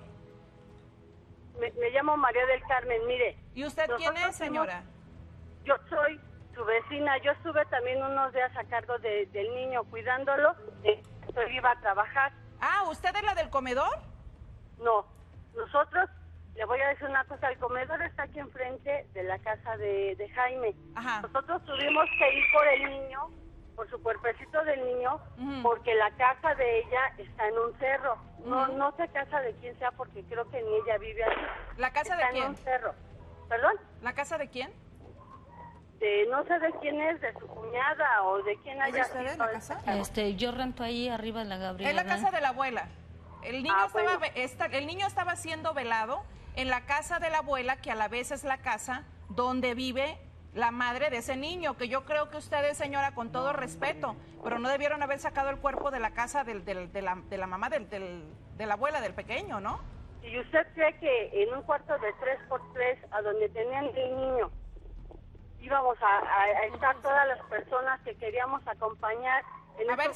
Me llamo María del Carmen, mire. ¿Y usted quién es, señora? Yo soy su vecina. Yo estuve también unos días a cargo del niño, cuidándolo. Yo iba a trabajar. ¿Usted es la del comedor? No, nosotros, le voy a decir una cosa, el comedor está aquí enfrente de la casa de Jaime. Ajá. Nosotros tuvimos que ir por el niño por su cuerpecito del niño, porque la casa de ella está en un cerro. No sé casa de quién sea, porque creo que ni ella vive ahí. ¿La casa está de quién? En un cerro. ¿Perdón? ¿La casa de quién? No sé de quién es, de su cuñada o de quién haya sido. ¿La casa? Yo rento ahí arriba de la Gabriela. Es la casa de la abuela. El niño, el niño estaba siendo velado en la casa de la abuela, que a la vez es la casa donde vive la madre de ese niño, que yo creo que ustedes, señora, con todo respeto, pero no debieron haber sacado el cuerpo de la casa de la mamá de la abuela del pequeño, ¿no? ¿Y usted cree que en un cuarto de 3x3, a donde tenían el niño, íbamos a estar todas las personas que queríamos acompañar? A ver,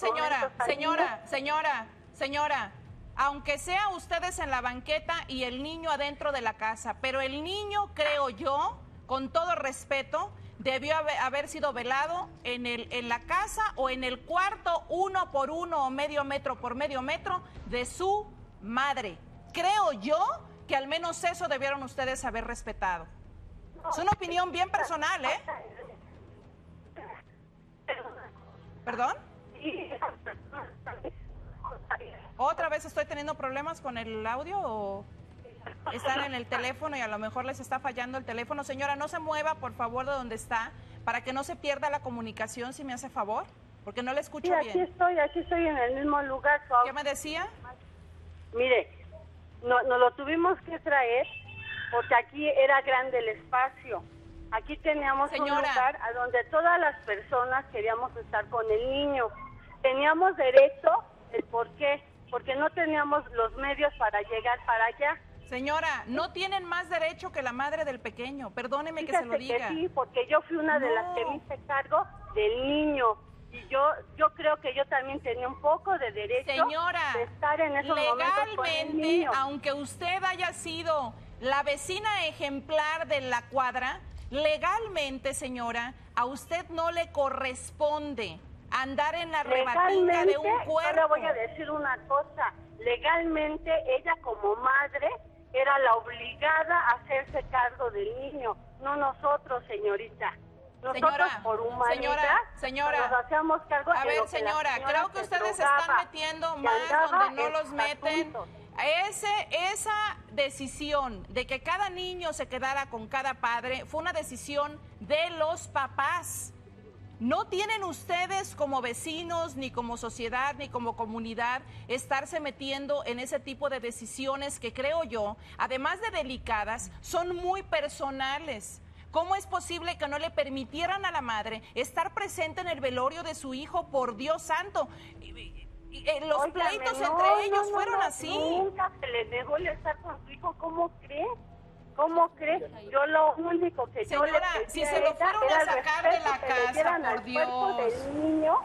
señora, aunque sea ustedes en la banqueta y el niño adentro de la casa, pero el niño, creo yo, con todo respeto, debió haber sido velado en la casa o en el cuarto 1 por 1 o medio metro por medio metro de su madre. Creo yo que al menos eso debieron ustedes haber respetado. Es una opinión bien personal, ¿eh? ¿Perdón? ¿Otra vez estoy teniendo problemas con el audio o están en el teléfono y a lo mejor les está fallando el teléfono? Señora, no se mueva, por favor, de donde está, para que no se pierda la comunicación, si me hace favor, porque no le escucho bien. Aquí estoy en el mismo lugar. ¿Qué me decía? Mire, nos lo tuvimos que traer porque aquí era grande el espacio. Aquí teníamos un lugar a donde todas las personas queríamos estar con el niño. Teníamos derecho, ¿por qué? Porque no teníamos los medios para llegar para allá. Señora, no tienen más derecho que la madre del pequeño. Perdóneme que se lo diga. Que sí, porque yo fui una de las que me hice cargo del niño. Y yo creo que yo también tenía un poco de derecho, señora, de estar en esos momentos con el niño. Aunque usted haya sido la vecina ejemplar de la cuadra, legalmente, señora, a usted no le corresponde andar en la rebatinga de un cuerpo. Ahora voy a decir una cosa. Legalmente, ella como madre era la obligada a hacerse cargo del niño, no nosotros, señorita. Nosotros por humanidad nos hacíamos cargo a ver, señora, creo que ustedes se están metiendo más donde no los meten. Esa decisión de que cada niño se quedara con cada padre fue una decisión de los papás. No tienen ustedes como vecinos, ni como sociedad, ni como comunidad, estarse metiendo en ese tipo de decisiones que, creo yo, además de delicadas, son muy personales. ¿Cómo es posible que no le permitieran a la madre estar presente en el velorio de su hijo? Por Dios santo. Los pleitos entre ellos fueron así. Nunca se le negó el estar con su hijo. ¿Cómo cree? ¿Cómo cree? Yo lo único que señora, yo le pedía si se lo fueron a sacar de la casa, por Dios. Del niño,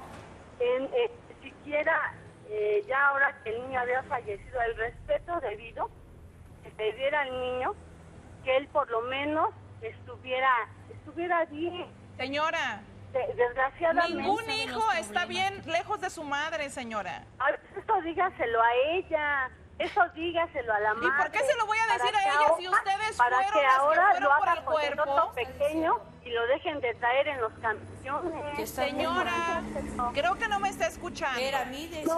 siquiera ya ahora que el niño había fallecido, el respeto debido que se diera al niño, que él por lo menos estuviera bien. Señora, desgraciadamente ningún hijo está bien lejos de su madre, señora. Eso dígaselo a ella, eso dígaselo a la madre. ¿Y por qué se lo voy a decir a ella si ustedes fueron las que fueron por el cuerpo? Pequeño y lo dejen de traer en los camiones. Señora, creo que no me está escuchando. Era mi decisión.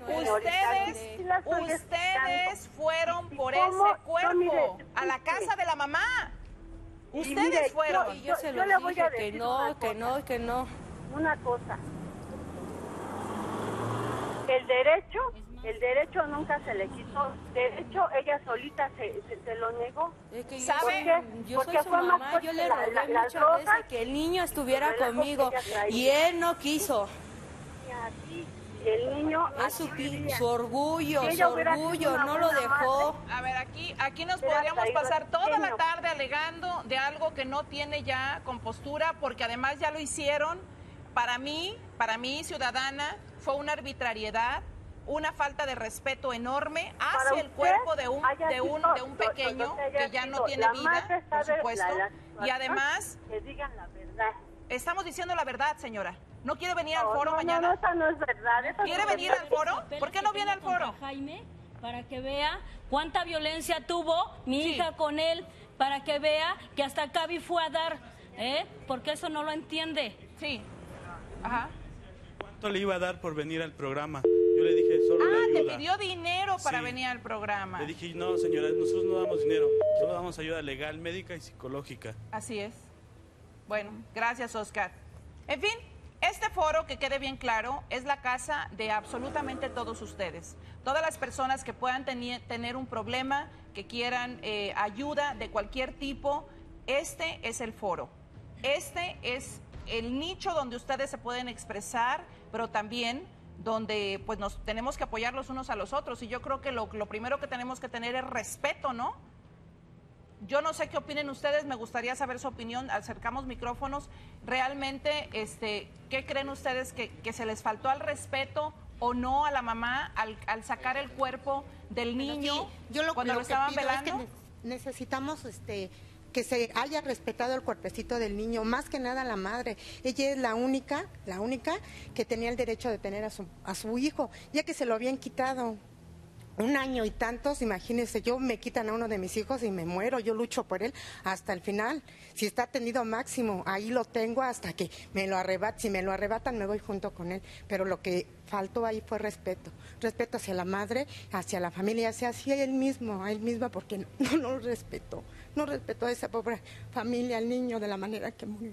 Ustedes fueron por ese cuerpo a la casa de la mamá. Ustedes fueron. Yo se lo dije que no. Una cosa. El derecho nunca se le quitó. De hecho, ella solita se lo negó. ¿Sabe? Yo soy su mamá, yo le rogué muchas veces que el niño estuviera conmigo y él no quiso. El niño su orgullo, no lo dejó. A ver, aquí nos podríamos pasar toda la tarde alegando de algo que no tiene ya compostura, porque además ya lo hicieron. Para mí, ciudadana, fue una arbitrariedad, una falta de respeto enorme hacia el cuerpo de un pequeño que ya no tiene vida, por supuesto. Y además, que digan la verdad. Estamos diciendo la verdad, señora. ¿No quiere venir al foro mañana? No, esa no es verdad. ¿Quiere venir al foro? ¿Por qué no viene al foro? Jaime, para que vea cuánta violencia tuvo mi hija con él, para que vea que hasta Cabi fue a dar, porque eso no lo entiende. Sí. Ajá. ¿Cuánto le iba a dar por venir al programa? Yo le dije, solo la ayuda. Te pidió dinero para Sí. venir al programa. Le dije, no, señora, nosotros no damos dinero, solo damos ayuda legal, médica y psicológica. Así es. Bueno, gracias, Oscar. En fin, este foro, que quede bien claro, es la casa de absolutamente todos ustedes. Todas las personas que puedan tener un problema, que quieran ayuda de cualquier tipo, este es el foro. Este es el nicho donde ustedes se pueden expresar, pero también donde pues nos tenemos que apoyar los unos a los otros. Y yo creo que lo primero que tenemos que tener es respeto, ¿no? Yo no sé qué opinen ustedes, me gustaría saber su opinión. Acercamos micrófonos. Realmente, ¿qué creen ustedes que se les faltó al respeto o no a la mamá al sacar el cuerpo del niño sí, yo cuando lo estaban velando? Es que necesitamos que se haya respetado el cuerpecito del niño, más que nada la madre. Ella es la única que tenía el derecho de tener a su hijo, ya que se lo habían quitado. 1 año y tantos, imagínense, yo me quitan a uno de mis hijos y me muero, yo lucho por él hasta el final. Si está atendido máximo, ahí lo tengo hasta que me lo arrebatan. Si me lo arrebatan, me voy junto con él. Pero lo que faltó ahí fue respeto hacia la madre, hacia la familia, hacia él mismo, porque no lo respetó. No respetó a esa pobre familia, al niño, de la manera que murió.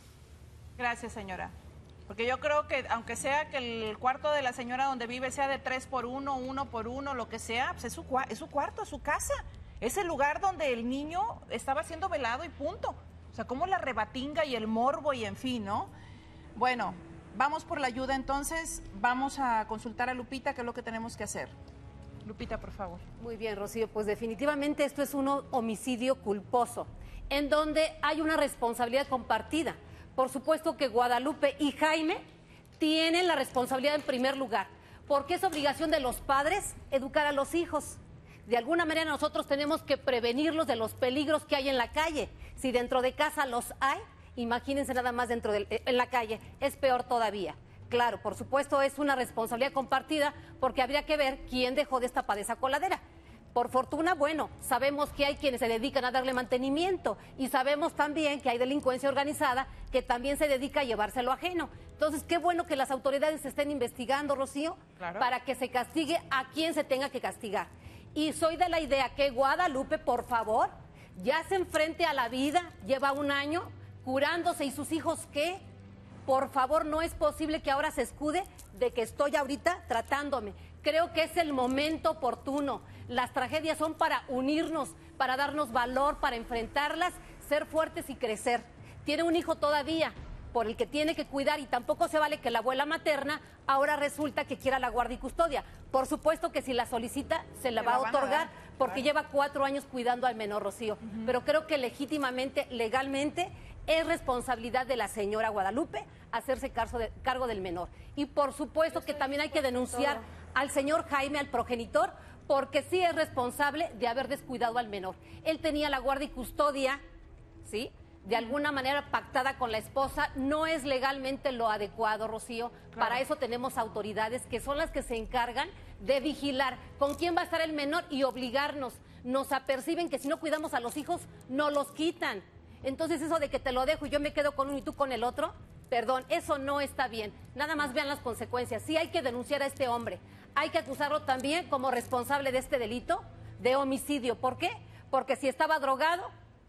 Gracias, señora. Porque yo creo que, aunque sea que el cuarto de la señora donde vive sea de 3x1, 1x1, lo que sea, pues es su cuarto, es su casa. Es el lugar donde el niño estaba siendo velado y punto. O sea, como la rebatinga y el morbo y en fin, ¿no? Bueno, vamos por la ayuda entonces. Vamos a consultar a Lupita, qué es lo que tenemos que hacer. Lupita, por favor. Muy bien, Rocío, pues definitivamente esto es un homicidio culposo, en donde hay una responsabilidad compartida. Por supuesto que Guadalupe y Jaime tienen la responsabilidad en primer lugar, porque es obligación de los padres educar a los hijos. De alguna manera nosotros tenemos que prevenirlos de los peligros que hay en la calle. Si dentro de casa los hay, imagínense nada más en la calle, es peor todavía. Claro, por supuesto es una responsabilidad compartida, porque habría que ver quién dejó destapada esa coladera. Por fortuna, bueno, sabemos que hay quienes se dedican a darle mantenimiento y sabemos también que hay delincuencia organizada que también se dedica a llevárselo ajeno. Entonces, qué bueno que las autoridades estén investigando, Rocío, claro, para que se castigue a quien se tenga que castigar. Y soy de la idea que Guadalupe, por favor, ya se enfrente a la vida, lleva 1 año curándose, y sus hijos, ¿qué? Por favor, no es posible que ahora se escude de que estoy ahorita tratándome. Creo que es el momento oportuno. Las tragedias son para unirnos, para darnos valor, para enfrentarlas, ser fuertes y crecer. Tiene un hijo todavía por el que tiene que cuidar, y tampoco se vale que la abuela materna ahora resulta que quiera la guardia y custodia. Por supuesto que si la solicita se la va a otorgar, porque lleva 4 años cuidando al menor, Rocío. Pero creo que legítimamente, legalmente, es responsabilidad de la señora Guadalupe hacerse cargo del menor. Y por supuesto que también hay que denunciar al señor Jaime, al progenitor, porque sí es responsable de haber descuidado al menor. Él tenía la guardia y custodia, ¿sí?, de alguna manera pactada con la esposa. No es legalmente lo adecuado, Rocío. Claro. Para eso tenemos autoridades que son las que se encargan de vigilar con quién va a estar el menor y obligarnos. Nos aperciben que si no cuidamos a los hijos, nos los quitan. Entonces eso de que te lo dejo y yo me quedo con uno y tú con el otro, perdón, eso no está bien. Nada más vean las consecuencias. Sí hay que denunciar a este hombre. Hay que acusarlo también como responsable de este delito de homicidio. ¿Por qué? Porque si estaba drogado,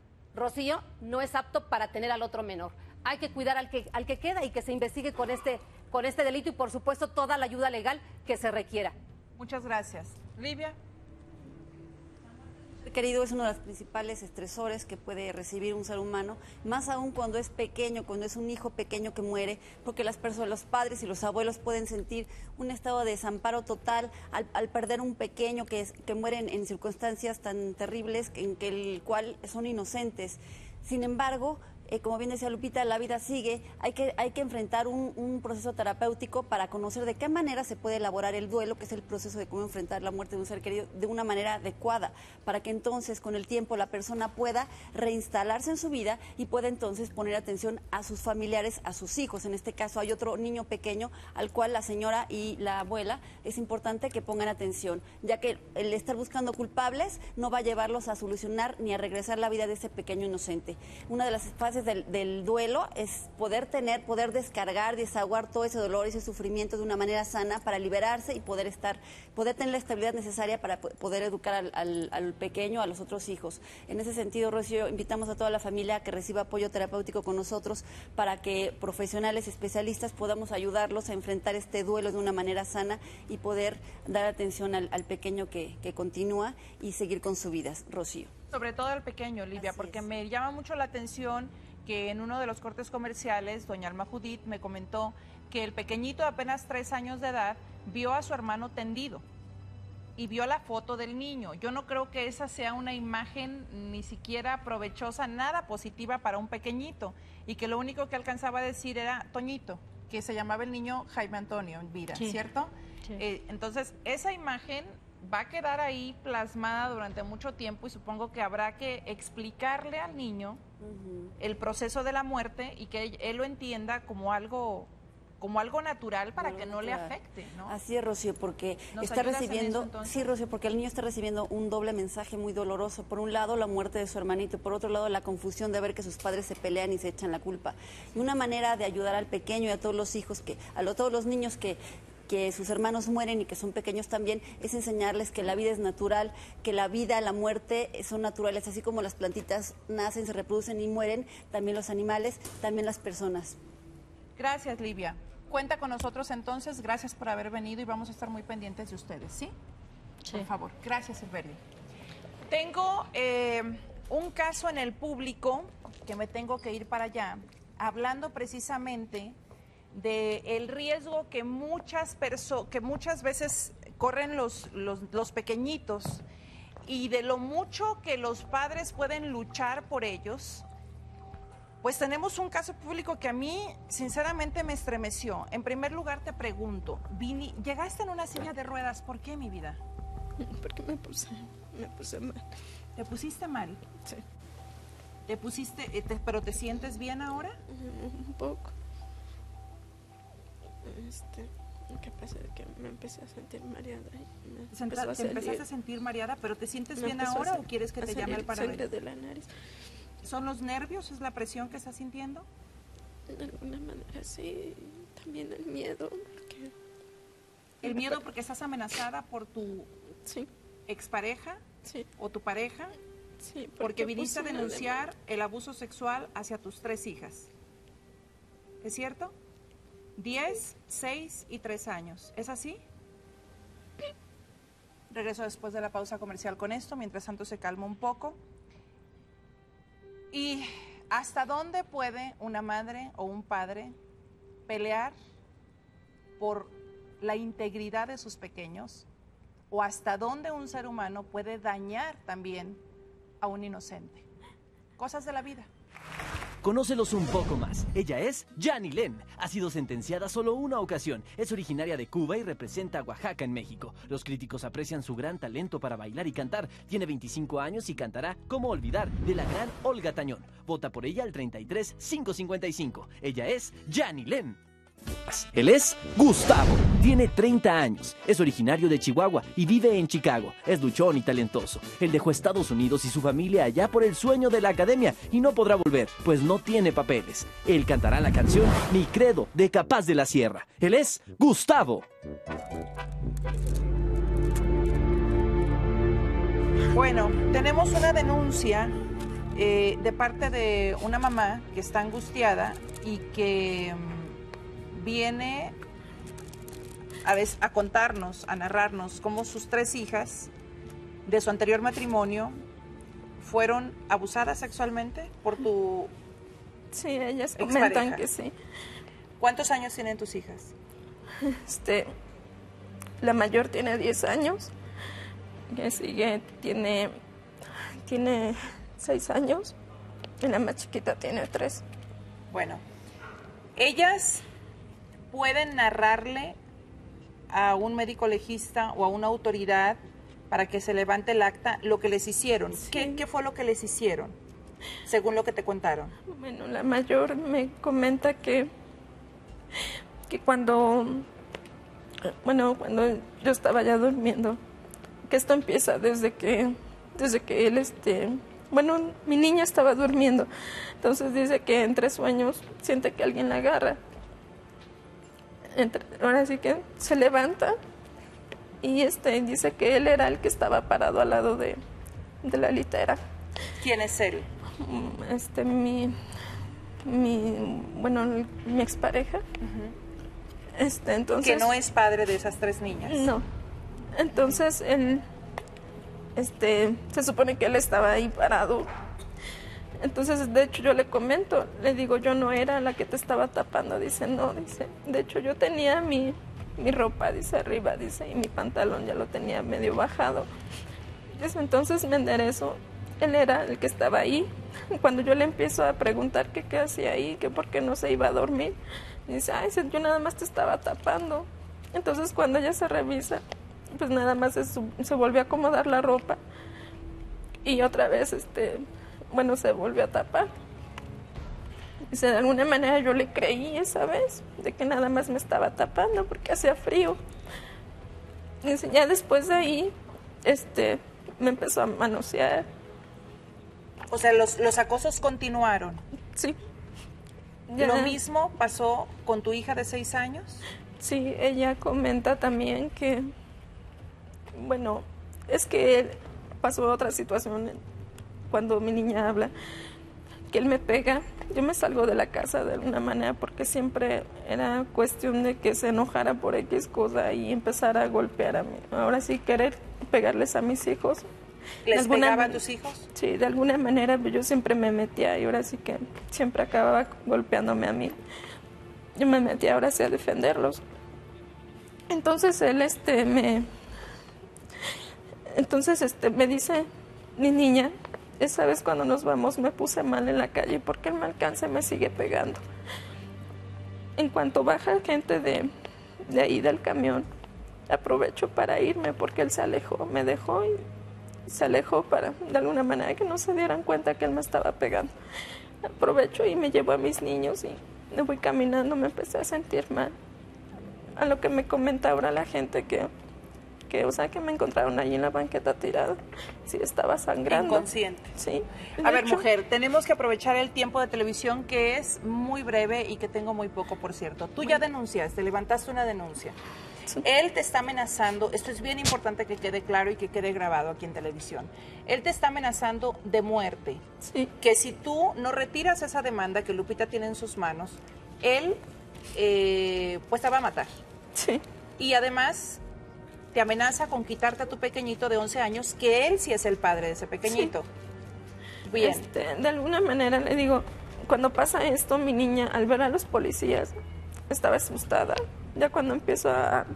Rocío, no es apto para tener al otro menor. Hay que cuidar al que queda y que se investigue con este delito, y por supuesto toda la ayuda legal que se requiera. Muchas gracias. Livia. Querido, es uno de los principales estresores que puede recibir un ser humano, más aún cuando es pequeño, cuando es un hijo pequeño que muere, porque las personas, los padres y los abuelos pueden sentir un estado de desamparo total al perder un pequeño que muere en circunstancias tan terribles, en el cual son inocentes. Sin embargo, como bien decía Lupita, la vida sigue, hay que enfrentar un proceso terapéutico para conocer de qué manera se puede elaborar el duelo, que es el proceso de cómo enfrentar la muerte de un ser querido de una manera adecuada, para que entonces con el tiempo la persona pueda reinstalarse en su vida y pueda entonces poner atención a sus familiares, a sus hijos. En este caso hay otro niño pequeño al cual la señora y la abuela es importante que pongan atención, ya que el estar buscando culpables no va a llevarlos a solucionar ni a regresar la vida de ese pequeño inocente. Una de las fases fases del duelo es poder descargar, desahogar todo ese dolor, ese sufrimiento de una manera sana para liberarse y poder tener la estabilidad necesaria para poder educar al pequeño, a los otros hijos. En ese sentido, Rocío, invitamos a toda la familia a que reciba apoyo terapéutico con nosotros para que profesionales especialistas podamos ayudarlos a enfrentar este duelo de una manera sana y poder dar atención al pequeño que continúa y seguir con su vida, Rocío. Sobre todo al pequeño, Livia, porque me llama mucho la atención que en uno de los cortes comerciales, doña Alma Judith me comentó que el pequeñito de apenas 3 años de edad vio a su hermano tendido y vio la foto del niño. Yo no creo que esa sea una imagen ni siquiera provechosa, nada positiva para un pequeñito, y que lo único que alcanzaba a decir era Toñito, que se llamaba el niño Jaime Antonio en vida, sí. ¿Cierto? Sí. Entonces, esa imagen va a quedar ahí plasmada durante mucho tiempo y supongo que habrá que explicarle al niño el proceso de la muerte y que él lo entienda como algo natural para que no le afecte, ¿no? Así es, Rocío, porque está recibiendo, sí, Rocío, porque el niño está recibiendo un doble mensaje muy doloroso. Por un lado, la muerte de su hermanito, y por otro lado, la confusión de ver que sus padres se pelean y se echan la culpa. Y una manera de ayudar al pequeño y a todos los hijos, todos los niños que sus hermanos mueren y que son pequeños también, es enseñarles que la vida es natural, que la vida, la muerte son naturales, así como las plantitas nacen, se reproducen y mueren, también los animales, también las personas. Gracias, Livia. Cuenta con nosotros entonces, gracias por haber venido y vamos a estar muy pendientes de ustedes, ¿sí? Sí. Por favor, gracias, Silverio. Tengo un caso en el público, que me tengo que ir para allá, hablando precisamente del riesgo que muchas veces corren los pequeñitos y de lo mucho que los padres pueden luchar por ellos. Pues tenemos un caso público que a mí sinceramente me estremeció. En primer lugar te pregunto, Vini, llegaste en una silla de ruedas, ¿por qué, mi vida? Porque me puse mal. ¿Te pusiste mal? Sí. ¿Pero te sientes bien ahora? Un poco. ¿Qué pasa? Que me empecé a sentir mareada. ¿Te empezaste a sentir mareada, pero te sientes bien ahora o quieres que te llame al paramédico? Sangre de la nariz. ¿Son los nervios? ¿Es la presión que estás sintiendo? De alguna manera sí, también el miedo. ¿El miedo porque estás amenazada por tu expareja? Sí. ¿O tu pareja? Sí. Porque viniste a denunciar el abuso sexual hacia tus 3 hijas. ¿Es cierto? 10, 6 y 3 años. ¿Es así? Regreso después de la pausa comercial con esto, mientras tanto se calma un poco. ¿Y hasta dónde puede una madre o un padre pelear por la integridad de sus pequeños? ¿O hasta dónde un ser humano puede dañar también a un inocente? Cosas de la vida. Conócelos un poco más. Ella es Yanilén. Ha sido sentenciada solo una ocasión. Es originaria de Cuba y representa a Oaxaca en México. Los críticos aprecian su gran talento para bailar y cantar. Tiene 25 años y cantará Cómo olvidar, de la gran Olga Tañón. Vota por ella al 33-555. Ella es Yanilén. Él es Gustavo, tiene 30 años, es originario de Chihuahua y vive en Chicago. Es luchón y talentoso. Él dejó Estados Unidos y su familia allá por el sueño de la academia y no podrá volver, pues no tiene papeles. Él cantará la canción Mi Credo de Capaz de la Sierra. Él es Gustavo. Bueno, tenemos una denuncia de parte de una mamá que está angustiada y que viene a contarnos, a narrarnos cómo sus 3 hijas de su anterior matrimonio fueron abusadas sexualmente por tu Sí, ellas comentan que sí. ¿Cuántos años tienen tus hijas? La mayor tiene 10 años, que sigue tiene 6 años y la más chiquita tiene 3. Bueno, ellas pueden narrarle a un médico legista o a una autoridad para que se levante el acta lo que les hicieron. Sí. ¿Qué fue lo que les hicieron, según lo que te contaron? Bueno, la mayor me comenta que cuando yo estaba ya durmiendo, que esto empieza desde que él bueno, mi niña estaba durmiendo, entonces dice que entre sueños siente que alguien la agarra. Ahora sí que se levanta y dice que él era el que estaba parado al lado de la litera. ¿Quién es él? Mi expareja. Entonces, que no es padre de esas 3 niñas. No. Entonces él, se supone que él estaba ahí parado. Entonces, de hecho, yo le comento, le digo, yo no era la que te estaba tapando. Dice, no, dice, de hecho, yo tenía mi ropa, dice, arriba, dice, y mi pantalón ya lo tenía medio bajado. Dice, entonces me enderezo. Él era el que estaba ahí. Cuando yo le empiezo a preguntar que qué hacía ahí, que por qué no se iba a dormir, dice, ay, yo nada más te estaba tapando. Entonces, cuando ella se revisa, pues nada más se volvió a acomodar la ropa y otra vez, se volvió a tapar. Dice, de alguna manera yo le creí esa vez de que nada más me estaba tapando porque hacía frío. Dice, ya después de ahí, me empezó a manosear. O sea, los acosos continuaron. Sí. Ya. ¿Lo mismo pasó con tu hija de 6 años? Sí, ella comenta también que, bueno, es que pasó otra situación cuando mi niña habla, que él me pega, yo me salgo de la casa de alguna manera porque siempre era cuestión de que se enojara por X cosa y empezara a golpear a mí. Ahora sí, querer pegarles a mis hijos. ¿Les pegaba a tus hijos? Sí, de alguna manera yo siempre me metía y ahora sí que siempre acababa golpeándome a mí. Yo me metía ahora sí a defenderlos. Entonces él me dice, mi niña, esa vez cuando nos vamos me puse mal en la calle porque él me alcanza y me sigue pegando. En cuanto baja gente de ahí del camión, aprovecho para irme porque él se alejó, me dejó y se alejó para, de alguna manera, que no se dieran cuenta que él me estaba pegando. Aprovecho y me llevo a mis niños y me voy caminando, me empecé a sentir mal. A lo que me comenta ahora la gente que me encontraron allí en la banqueta tirada. Sí, estaba sangrando. Inconsciente. Sí. A ver, mujer, tenemos que aprovechar el tiempo de televisión que es muy breve y que tengo muy poco, por cierto. Tú ya denunciaste, levantaste una denuncia. Sí. Él te está amenazando, esto es bien importante que quede claro y que quede grabado aquí en televisión. Él te está amenazando de muerte. Sí. Que si tú no retiras esa demanda que Lupita tiene en sus manos, él pues te va a matar. Sí. Y además te amenaza con quitarte a tu pequeñito de 11 años, que él sí es el padre de ese pequeñito. Sí. Bien. De alguna manera le digo, cuando pasa esto, mi niña, al ver a los policías, estaba asustada. Ya cuando empiezo a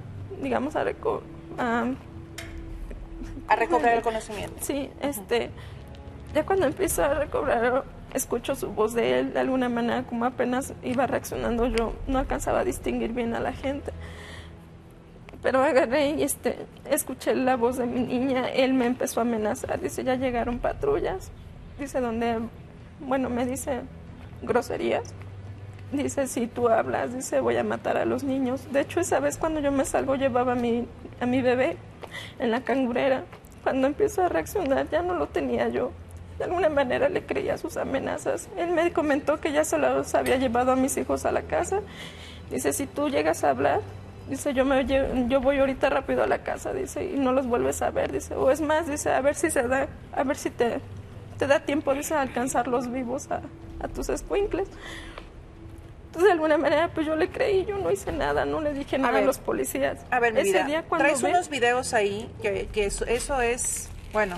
recobrar el conocimiento. Sí, ya cuando empiezo a recobrar, escucho su voz de él, de alguna manera, como apenas iba reaccionando, yo no alcanzaba a distinguir bien a la gente. Pero agarré y escuché la voz de mi niña, él me empezó a amenazar, dice, ya llegaron patrullas, dice, me dice groserías. Dice, si tú hablas, dice, voy a matar a los niños. De hecho, esa vez cuando yo me salgo, llevaba a mi bebé en la cangurera. Cuando empiezo a reaccionar, ya no lo tenía yo. De alguna manera le creía sus amenazas. Él me comentó que ya se los había llevado a mis hijos a la casa. Dice, si tú llegas a hablar, dice, yo voy ahorita rápido a la casa, dice, y no los vuelves a ver, dice. O es más, dice, a ver si te da tiempo, dice, a alcanzarlos vivos a tus escuincles. Entonces, de alguna manera, pues yo le creí, yo no hice nada, no le dije nada a los policías. A ver, mi vida, día cuando traes unos videos ahí que eso es, bueno,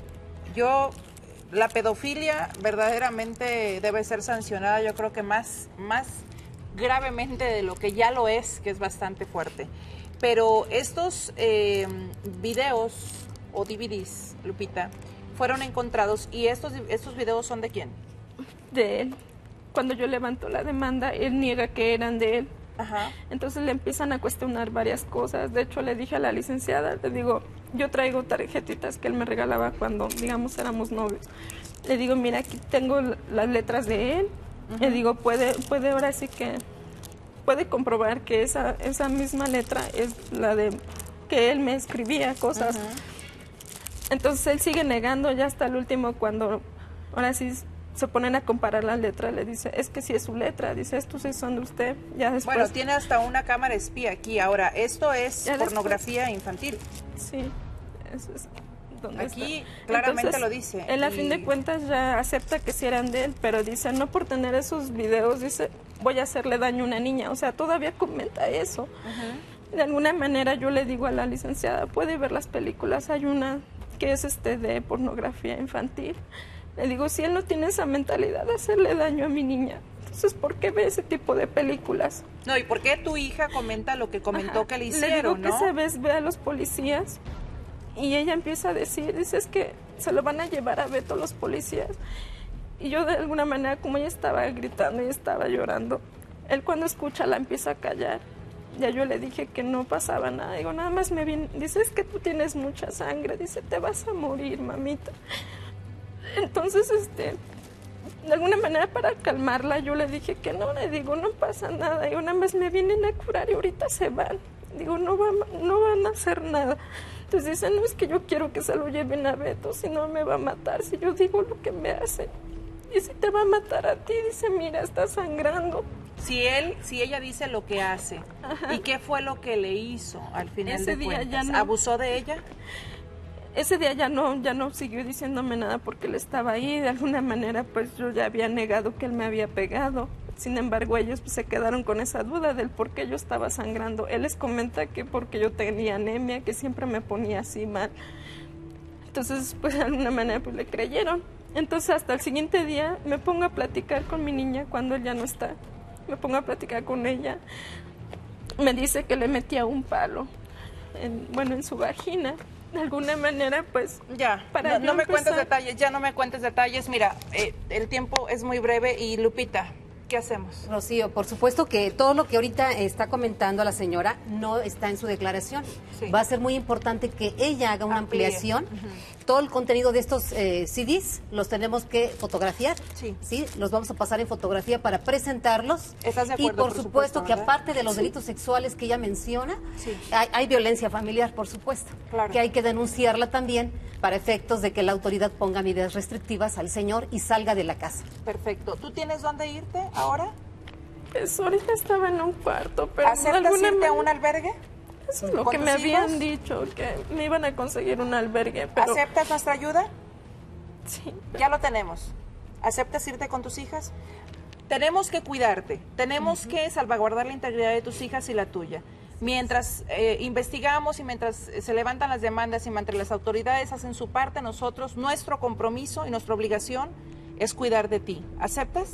la pedofilia verdaderamente debe ser sancionada, yo creo que más gravemente de lo que ya lo es, que es bastante fuerte. Pero estos videos o DVDs, Lupita, fueron encontrados, y estos videos son ¿de quién? De él. Cuando yo levanto la demanda, él niega que eran de él. Ajá. Entonces le empiezan a cuestionar varias cosas. De hecho, le dije a la licenciada, le digo, yo traigo tarjetitas que él me regalaba cuando, digamos, éramos novios. Le digo, mira, aquí tengo las letras de él. Le digo, puede ahora sí que, puede comprobar que esa misma letra es la de que él me escribía cosas. Entonces él sigue negando ya hasta el último cuando ahora sí se ponen a comparar la letra, le dice, es que si es su letra, dice, estos sí son de usted. Ya después, bueno, tiene hasta una cámara espía aquí. Ahora, esto es pornografía infantil. Sí, eso es donde aquí está. claramente entonces, lo dice. Él a fin de cuentas ya acepta que sí eran de él, pero dice, no por tener esos videos, dice, voy a hacerle daño a una niña. O sea, todavía comenta eso. De alguna manera yo le digo a la licenciada, puede ver las películas, hay una que es de pornografía infantil. Le digo, si él no tiene esa mentalidad de hacerle daño a mi niña, entonces ¿por qué ve ese tipo de películas? No, ¿y por qué tu hija comenta lo que comentó que le hicieron, le digo ¿no? que esa vez ve a los policías y ella empieza a decir, dice, es que se lo van a llevar a Beto los policías. Y yo de alguna manera, como ella estaba gritando y estaba llorando, él cuando escucha la empieza a callar. Ya yo le dije que no pasaba nada, digo, nada más me viene, dice, es que tú tienes mucha sangre, dice, te vas a morir, mamita. Entonces, de alguna manera para calmarla, yo le dije que no, le digo, no pasa nada, digo, nada más me vienen a curar y ahorita se van. Digo, no van a hacer nada. Entonces dice, no, es que yo quiero que se lo lleven a Beto, si no me va a matar, si yo digo lo que me hace. Y si te va a matar a ti, dice, mira, está sangrando. Si ella dice lo que hace, ¿y qué fue lo que le hizo al final ese de día cuentas? ya no, ¿Abusó de ella? Ese día ya no siguió diciéndome nada porque él estaba ahí. De alguna manera, pues yo ya había negado que él me había pegado. Sin embargo, ellos pues, se quedaron con esa duda del por qué yo estaba sangrando. Él les comenta que porque yo tenía anemia, que siempre me ponía así mal. Entonces, pues de alguna manera pues le creyeron. Entonces, hasta el siguiente día me pongo a platicar con mi niña cuando él ya no está. Me pongo a platicar con ella. Me dice que le metía un palo, en su vagina. De alguna manera, pues, ya, para no me cuentes detalles, ya no me cuentes detalles. Mira, el tiempo es muy breve y Lupita, ¿qué hacemos? Rocío, por supuesto que todo lo que ahorita está comentando la señora no está en su declaración. Sí. Va a ser muy importante que ella haga una ampliación. Todo el contenido de estos CDs los tenemos que fotografiar. Sí. Los vamos a pasar en fotografía para presentarlos. ¿Estás de acuerdo? Y por supuesto que aparte de los delitos sexuales que ella menciona, hay violencia familiar, por supuesto. Claro. Que hay que denunciarla también para efectos de que la autoridad ponga medidas restrictivas al señor y salga de la casa. Perfecto. ¿Tú tienes dónde irte ahora? Pues ahorita estaba en un cuarto, pero ¿aceptas irte a un albergue? Eso es lo que me habían dicho, que me iban a conseguir un albergue. Pero... ¿aceptas nuestra ayuda? Sí. Ya lo tenemos. ¿Aceptas irte con tus hijas? Tenemos que cuidarte, tenemos que salvaguardar la integridad de tus hijas y la tuya. Mientras investigamos y mientras se levantan las demandas y mientras las autoridades hacen su parte, nosotros, nuestro compromiso y nuestra obligación es cuidar de ti. ¿Aceptas?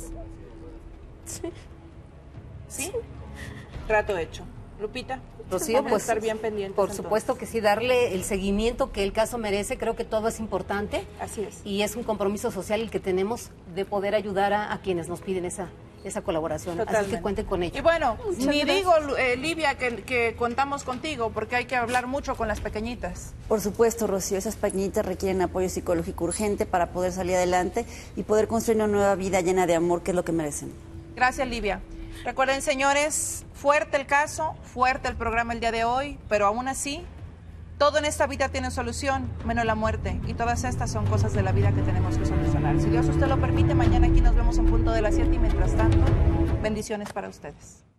Sí. ¿Sí? Trato hecho. Lupita, Rocío, vamos pues, a estar bien pendientes. Por supuesto que sí, darle el seguimiento que el caso merece, creo que todo es importante. Así es. Y es un compromiso social el que tenemos de poder ayudar a quienes nos piden esa colaboración. Totalmente. Así que cuente con ello. Y bueno, ni digo, Livia, que contamos contigo, porque hay que hablar mucho con las pequeñitas. Por supuesto, Rocío, esas pequeñitas requieren apoyo psicológico urgente para poder salir adelante y poder construir una nueva vida llena de amor, que es lo que merecen. Gracias, Livia. Recuerden, señores, fuerte el caso, fuerte el programa el día de hoy, pero aún así, todo en esta vida tiene solución, menos la muerte. Y todas estas son cosas de la vida que tenemos que solucionar. Si Dios usted lo permite, mañana aquí nos vemos en punto de las 7 y mientras tanto, bendiciones para ustedes.